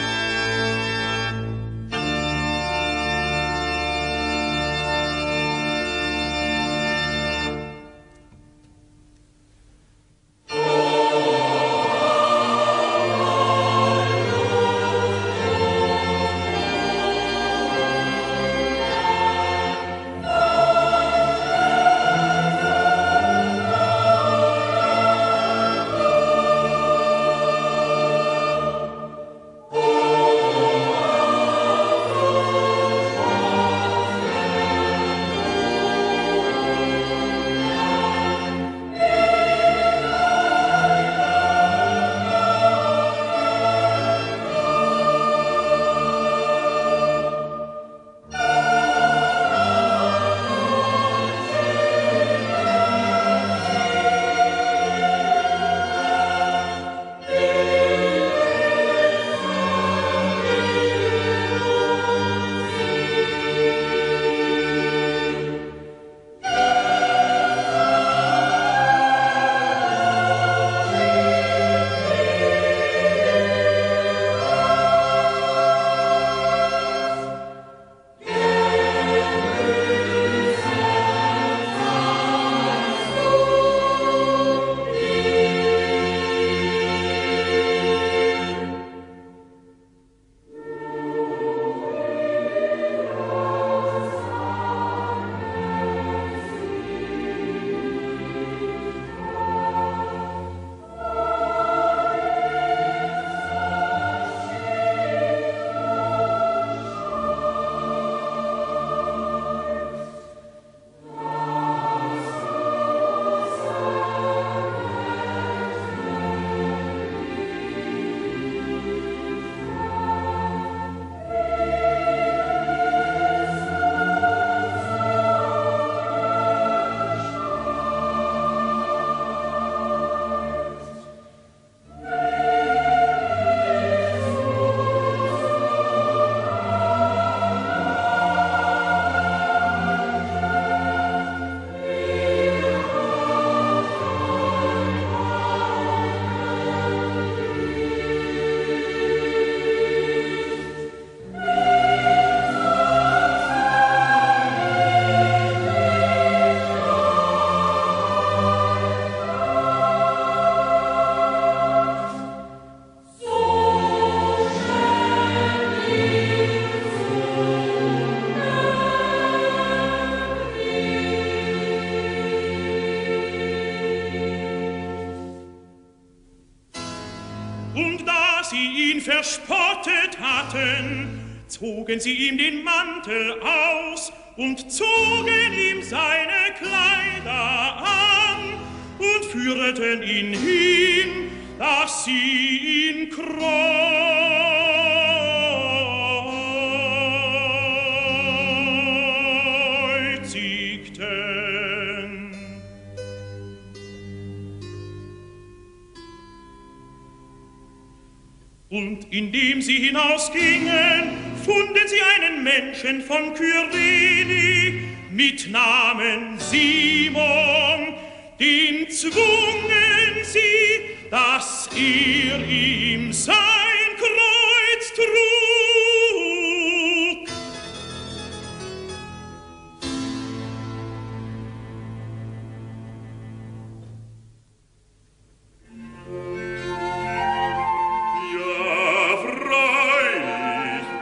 Verspottet hatten, zogen sie ihm den Mantel aus und zogen ihm seine Kleider an und führten ihn hin, dass sie ihn kreuzigten. Und indem sie hinausgingen, funden sie einen Menschen von Kyrene mit Namen Simon, den zwungen sie, dass er ihm sein Kreuz trug. Ja, freilich,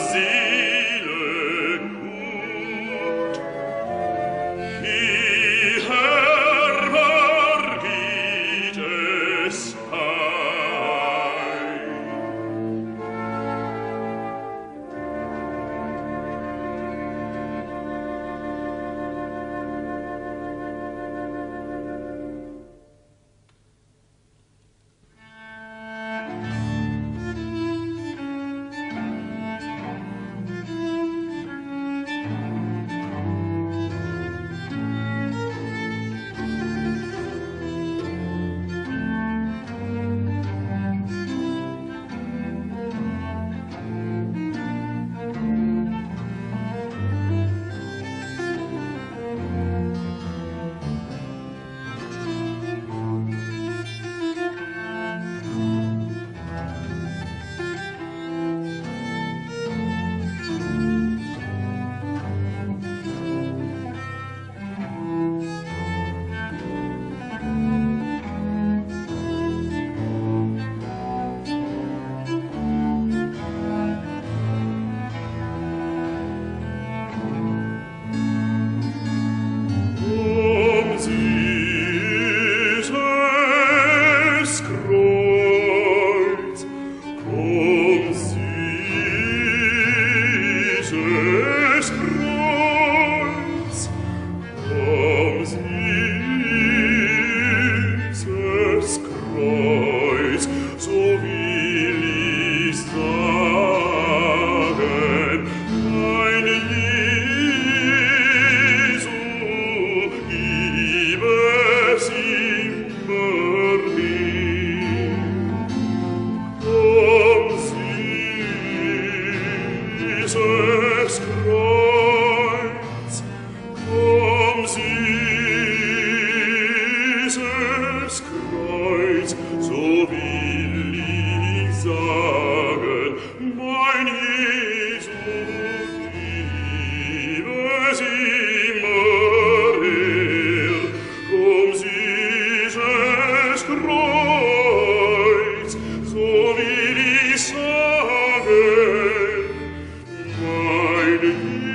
Meine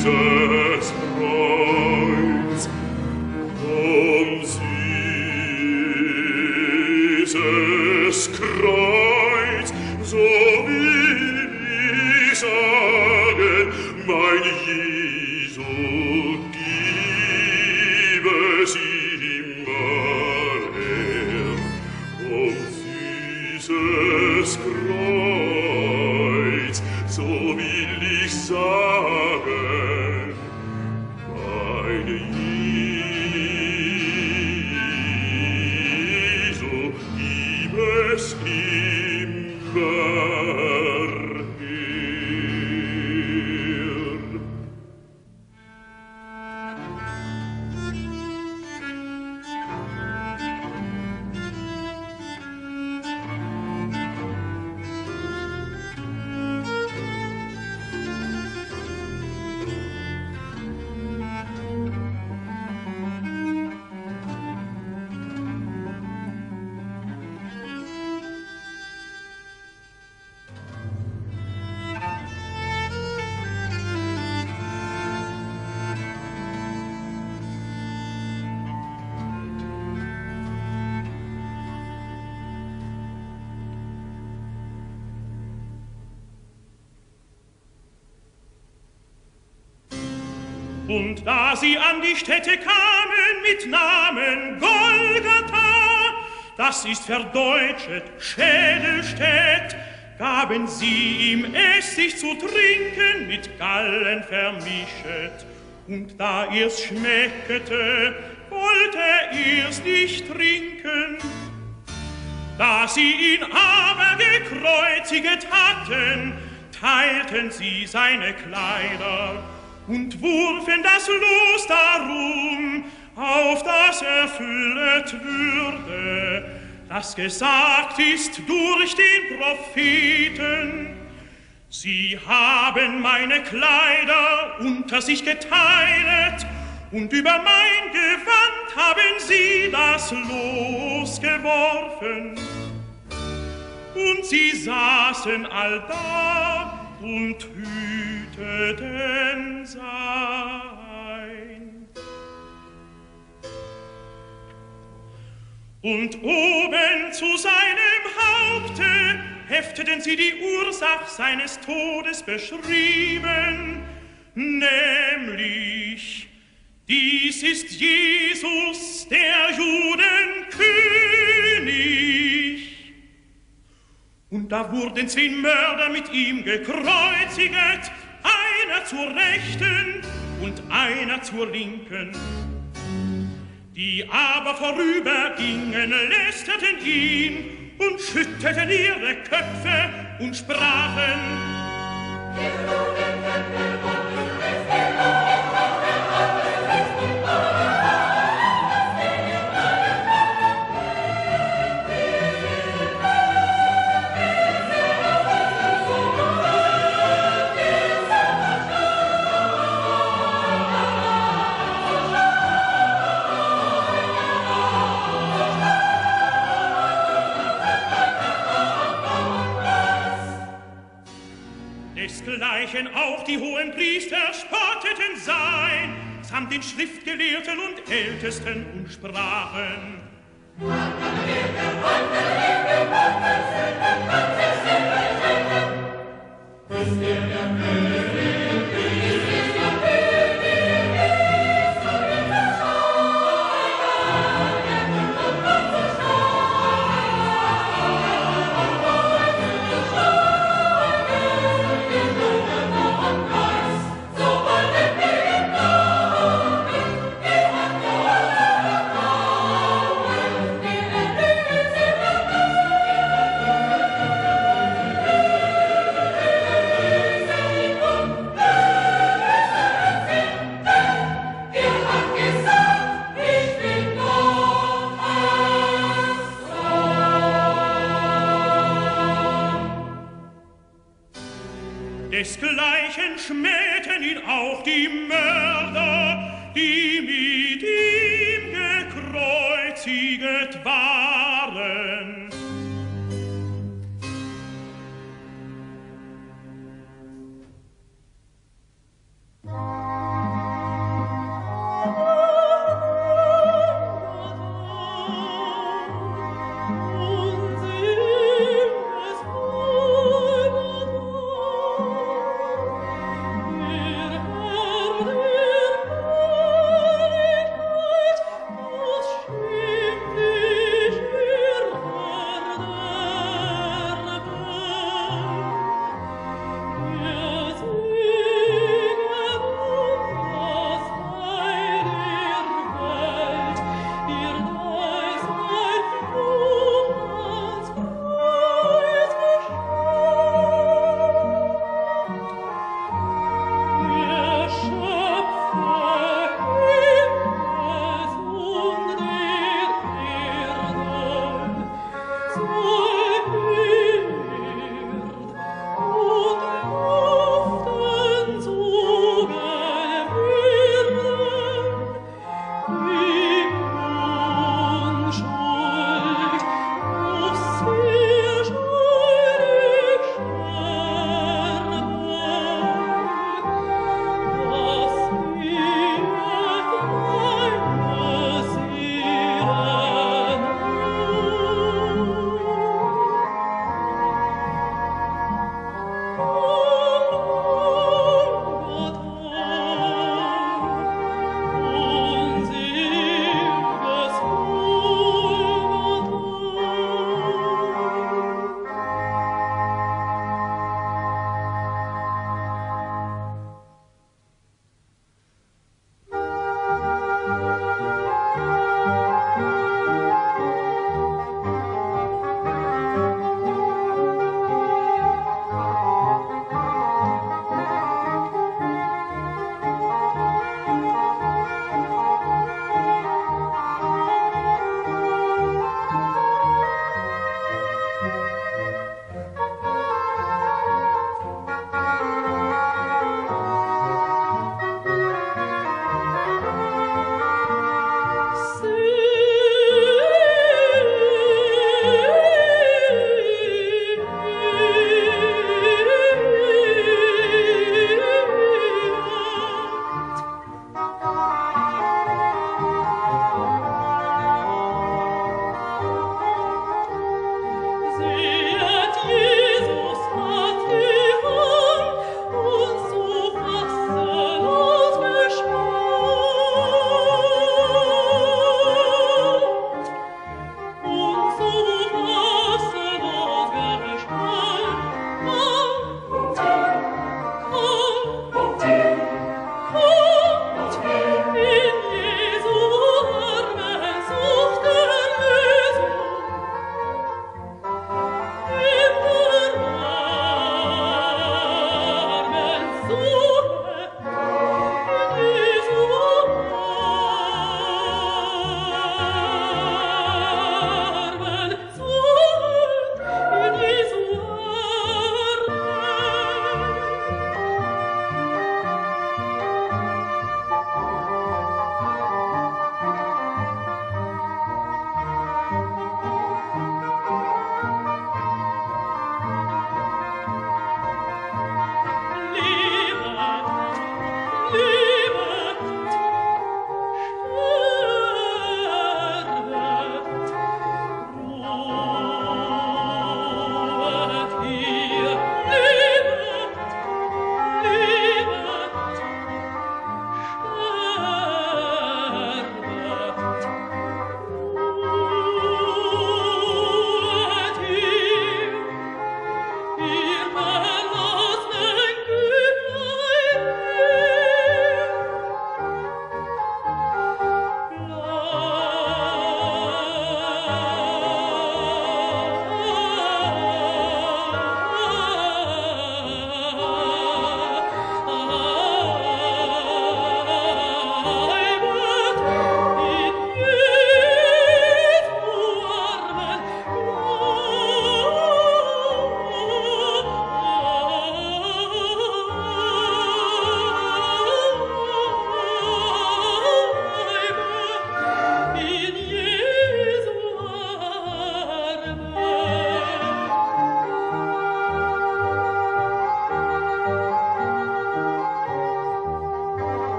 Und da sie an die Stätte kamen mit Namen Golgatha, das ist verdeutschet Schädelstädt, gaben sie ihm Essig zu trinken, mit Gallen vermischet. Und da ihr's schmeckete, wollte er's nicht trinken. Da sie ihn aber gekreuziget hatten, teilten sie seine Kleider und wurfen das Los darum, auf das erfüllet würde, das gesagt ist durch den Propheten. Sie haben meine Kleider unter sich geteilt, und über mein Gewand haben sie das Los geworfen. Und sie saßen allda und hüteten sein. Und oben zu seinem Haupte hefteten sie die Ursach seines Todes beschrieben, nämlich: Dies ist Jesus, der Judenkönig. Und da wurden zehn Mörder mit ihm gekreuziget, einer zur Rechten und einer zur Linken. Die aber vorübergingen, lästerten ihn und schütteten ihre Köpfe und sprachen: Desgleichen auch die hohen Priester spotteten sein, samt den Schriftgelehrten und Ältesten und sprachen: Ist er der König? Desgleichen schmähten ihn auch die Mörder, die mit ihm gekreuziget waren.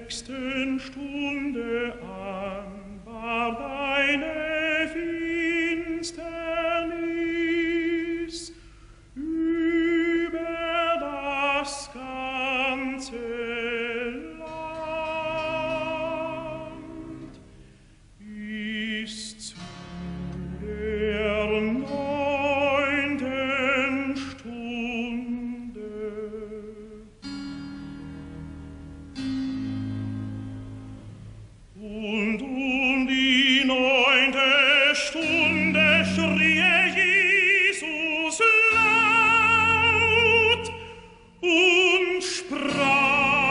sechsten Stunde an war deine Finsternis über das ganze Land bis zu der neunten Stunde. Und um die neunte Stunde schrie Jesus laut und sprach: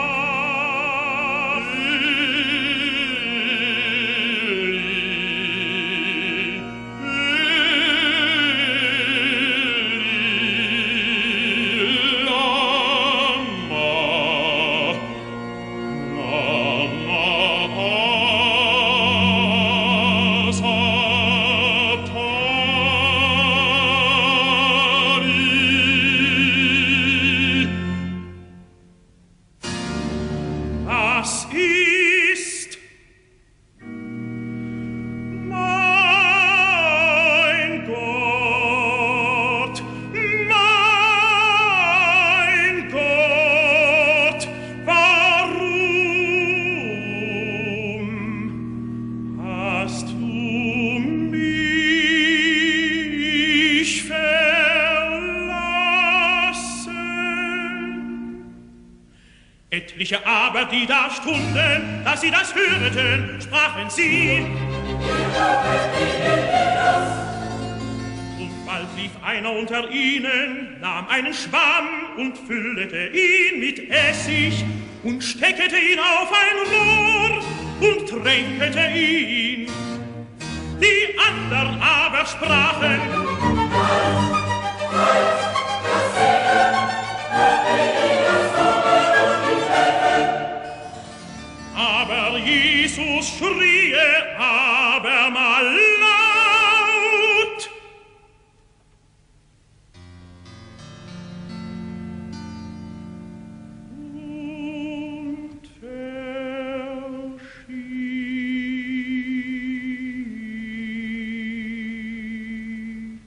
Was ist mein Gott, mein Gott, warum hast du mich verlassen? Etliche aber, die da stunden, dass sie das hörten, sprachen sie. Und bald lief einer unter ihnen, nahm einen Schwamm und füllte ihn mit Essig und steckete ihn auf ein Rohr und tränkete ihn. Die andern aber sprachen: aber Jesus schrie abermal laut: und verschied.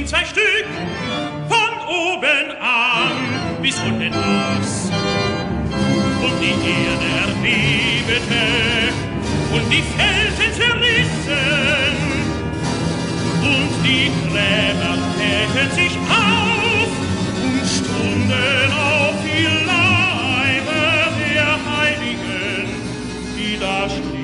in zwei Stück, von oben an bis unten aus. Und die Erde erbebte und die Felsen zerrissen und die Gräber täten sich auf und stunden auf die Leiber der Heiligen, die da schliefen.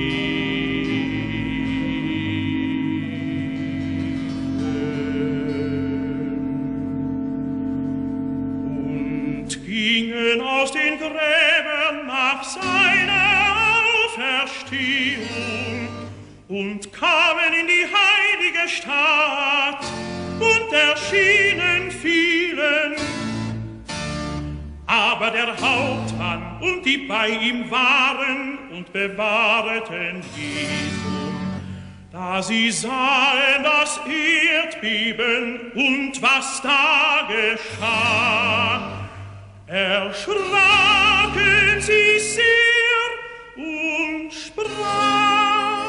Und gingen aus den Gräbern nach seiner Auferstehung und kamen in die heilige Stadt und erschienen vielen. Aber der Hauptmann und die bei ihm waren und bewahrten Jesum, da sie sahen das Erdbeben und was da geschah, erschraken sie sehr und sprachen: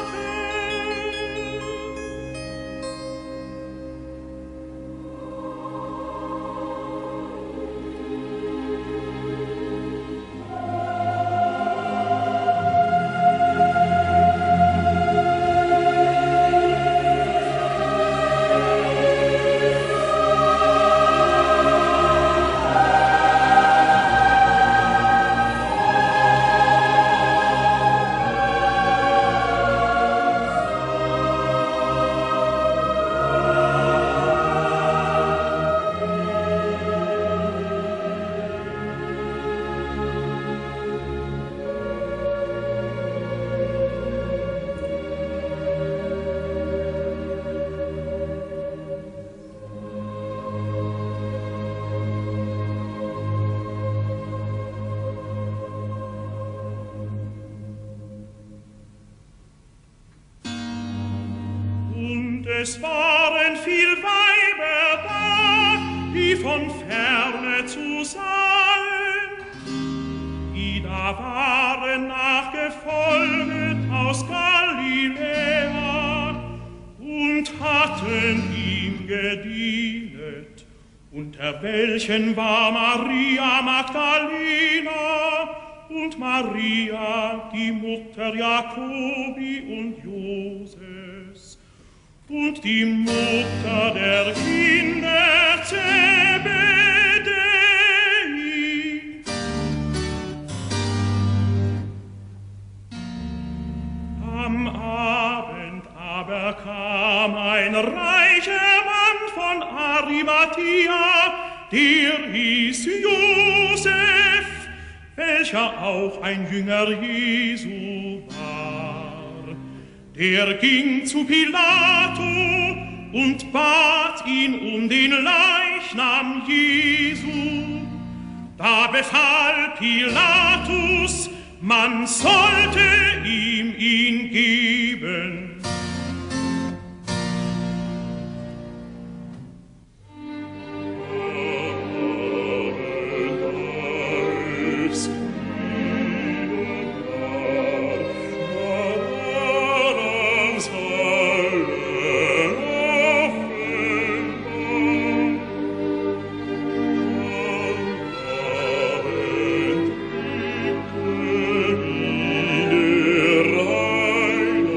Es waren viel Weiber da, die von ferne zu sahen, die da waren nachgefolget aus Galiläa und hatten ihm gedienet, unter welchen war Maria Magdalena und Maria, die Mutter Jakobi und Joses, und die Mutter der Kinder Zebedei. Am Abend aber kam ein reicher Mann von Arimathea, der hieß Josef, welcher auch ein Jünger Jesu war. Der ging zu Pilato und bat ihn um den Leichnam Jesu. Da befahl Pilatus, man sollte ihm ihn geben. Rein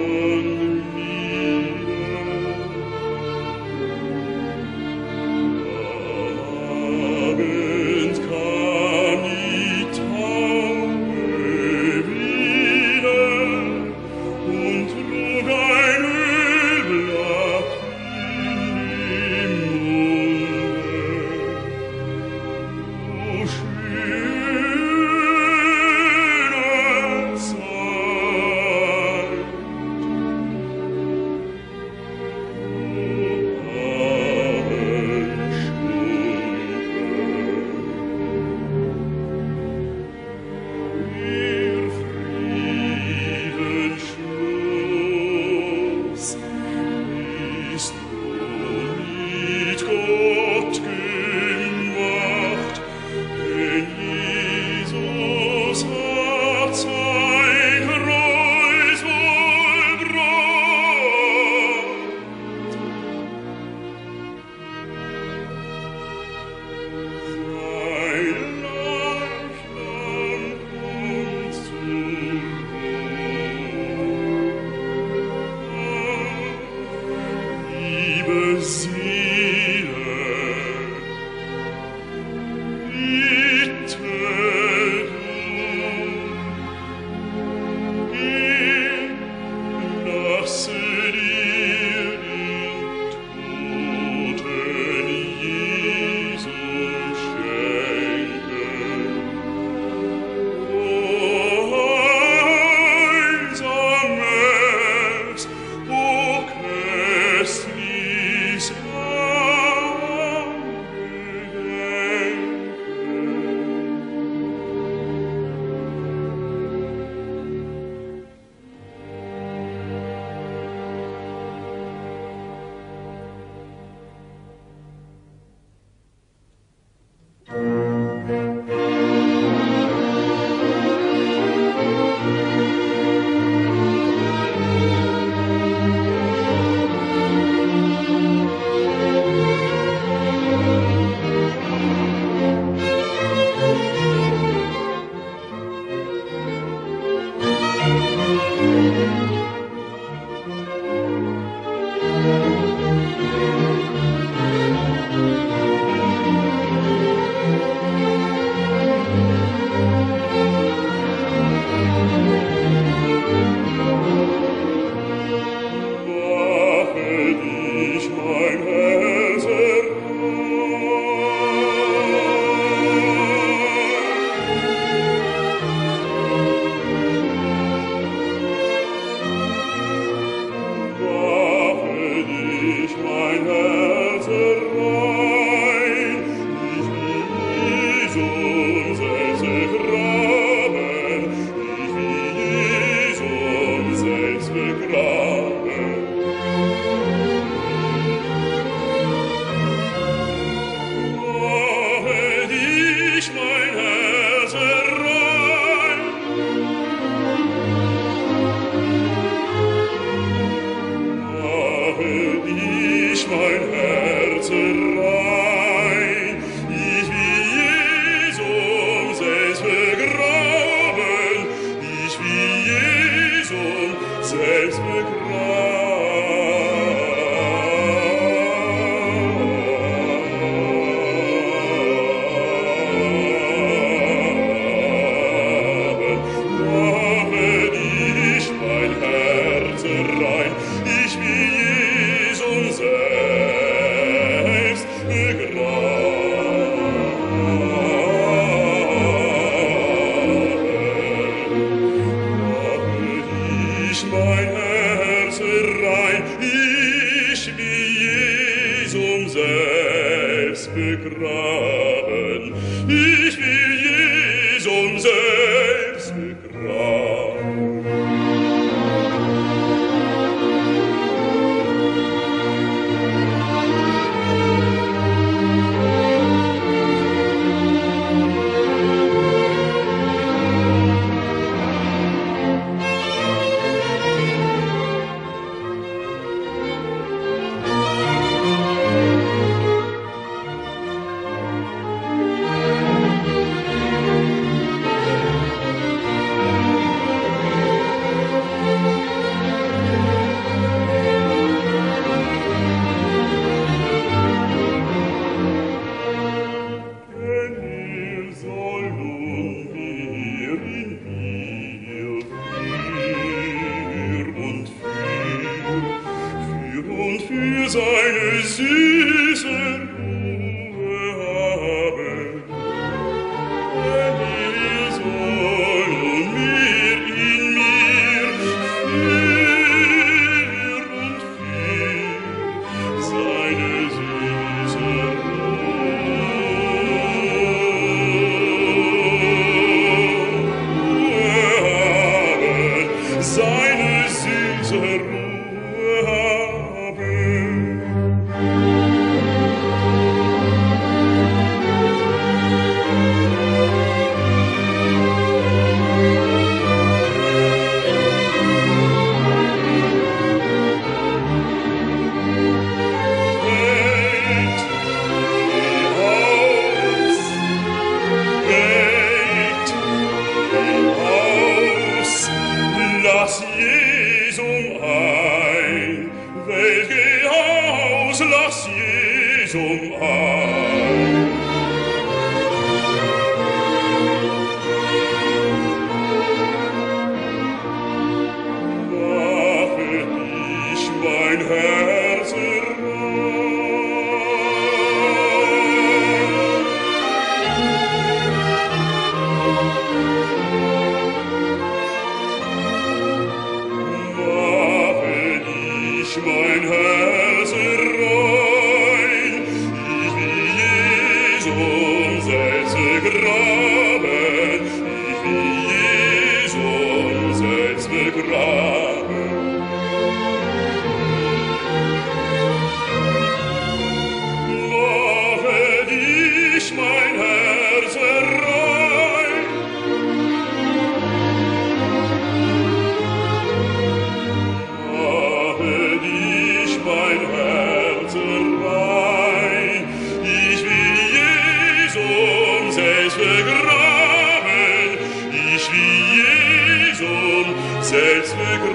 selbst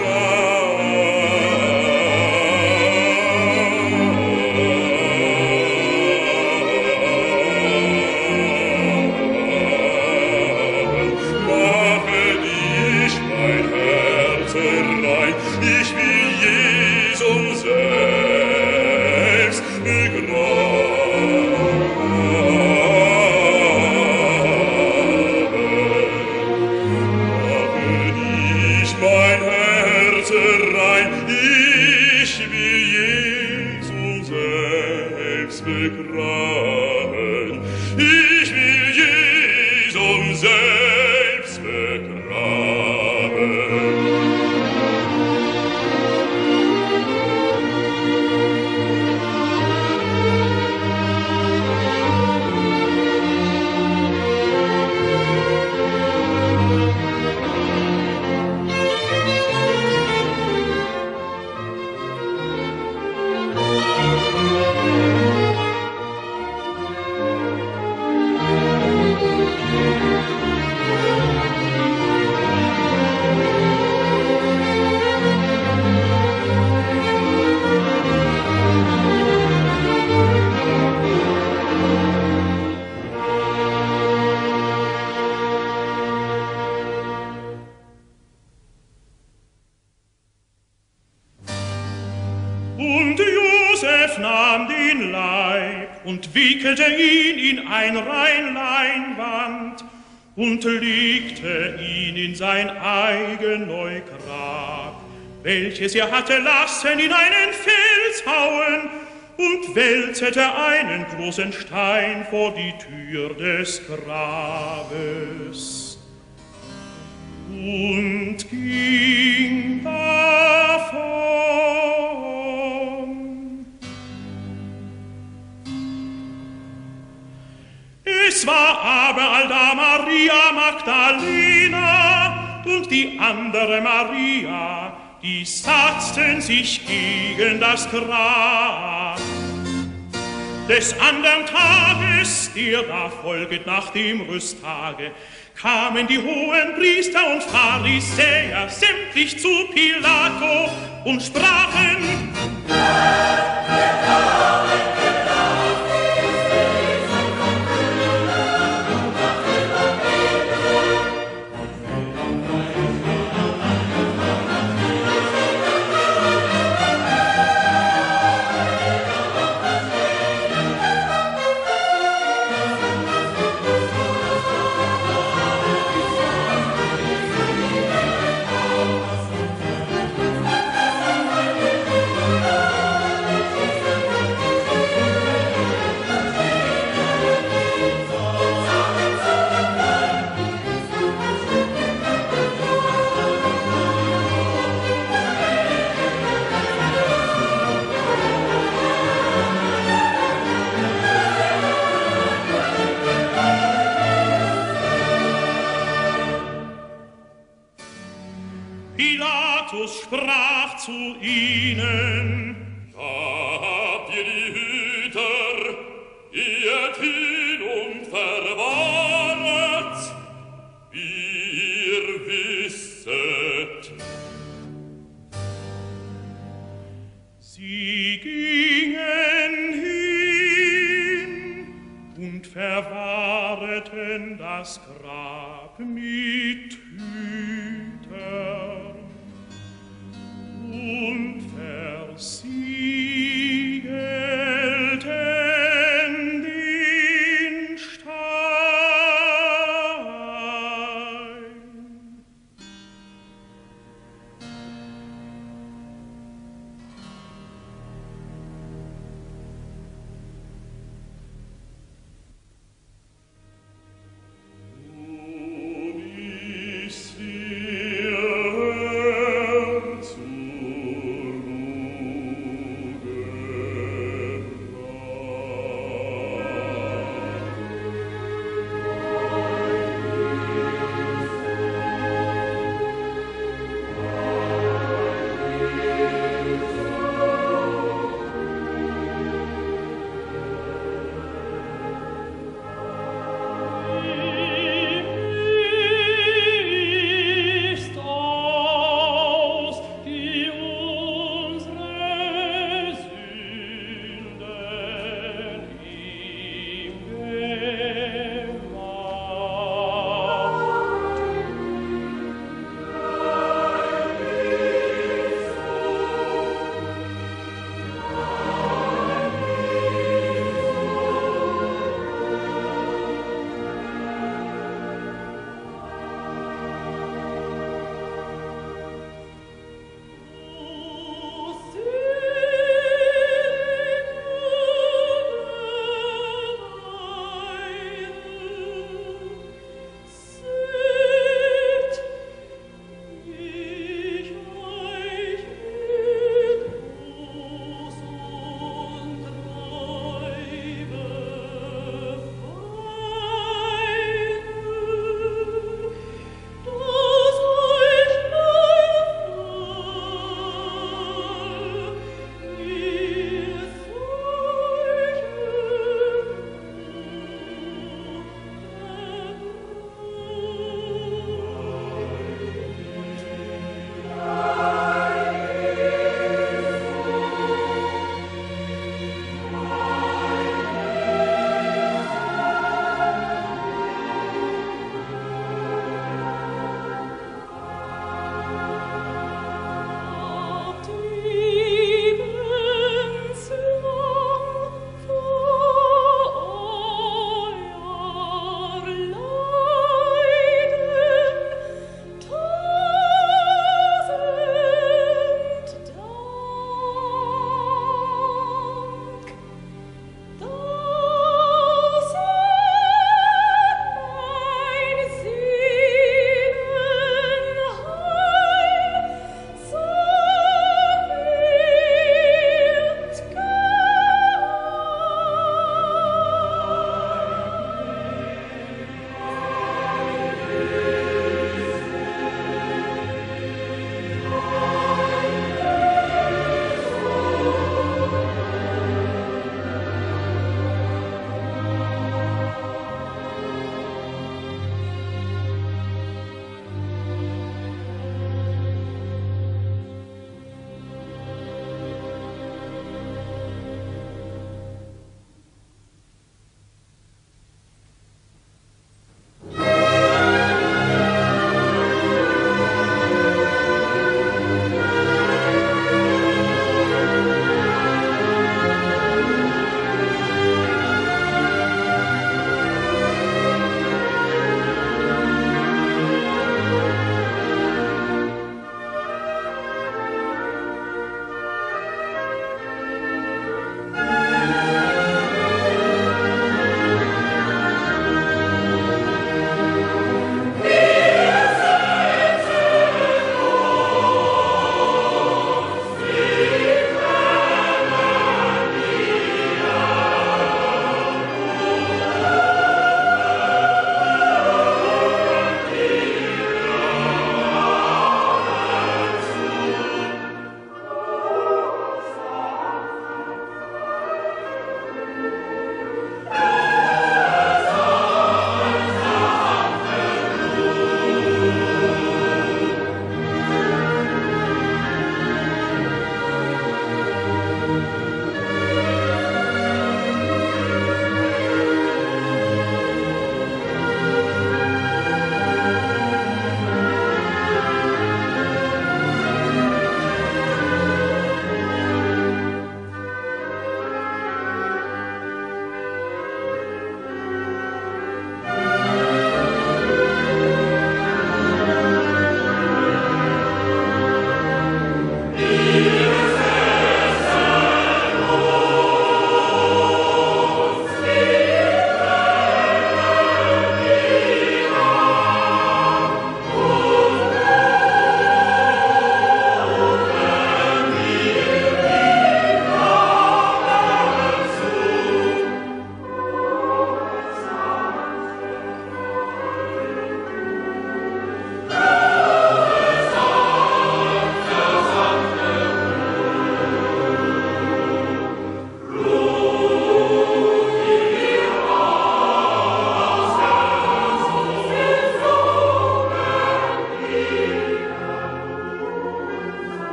begraben. Mache dich mein Herz rein, ich will Jesum selbst begraben. Mache dich mein Herz rein, ich will Jesum selbst begraben. Ich will Jesum selbst begraben. Und Josef nahm den Leib und wickelte ihn in ein rein Leinwand und legte ihn in sein eigen Neugrab, welches er hatte lassen in einen Fels hauen, und wälzete einen großen Stein vor die Tür des Grabes und ging davon. Es war aber allda Maria Magdalena und die andere Maria, die satzten sich gegen das Grab. Des andern Tages, der da folget nach dem Rüsttage, kamen die hohen Priester und Pharisäer sämtlich zu Pilato und sprachen: Pilatus sprach zu ihnen: Habt ihr die Hüter, geht hin und verwahret, wie ihr wisset. Sie gingen hin und verwahreten das Grab.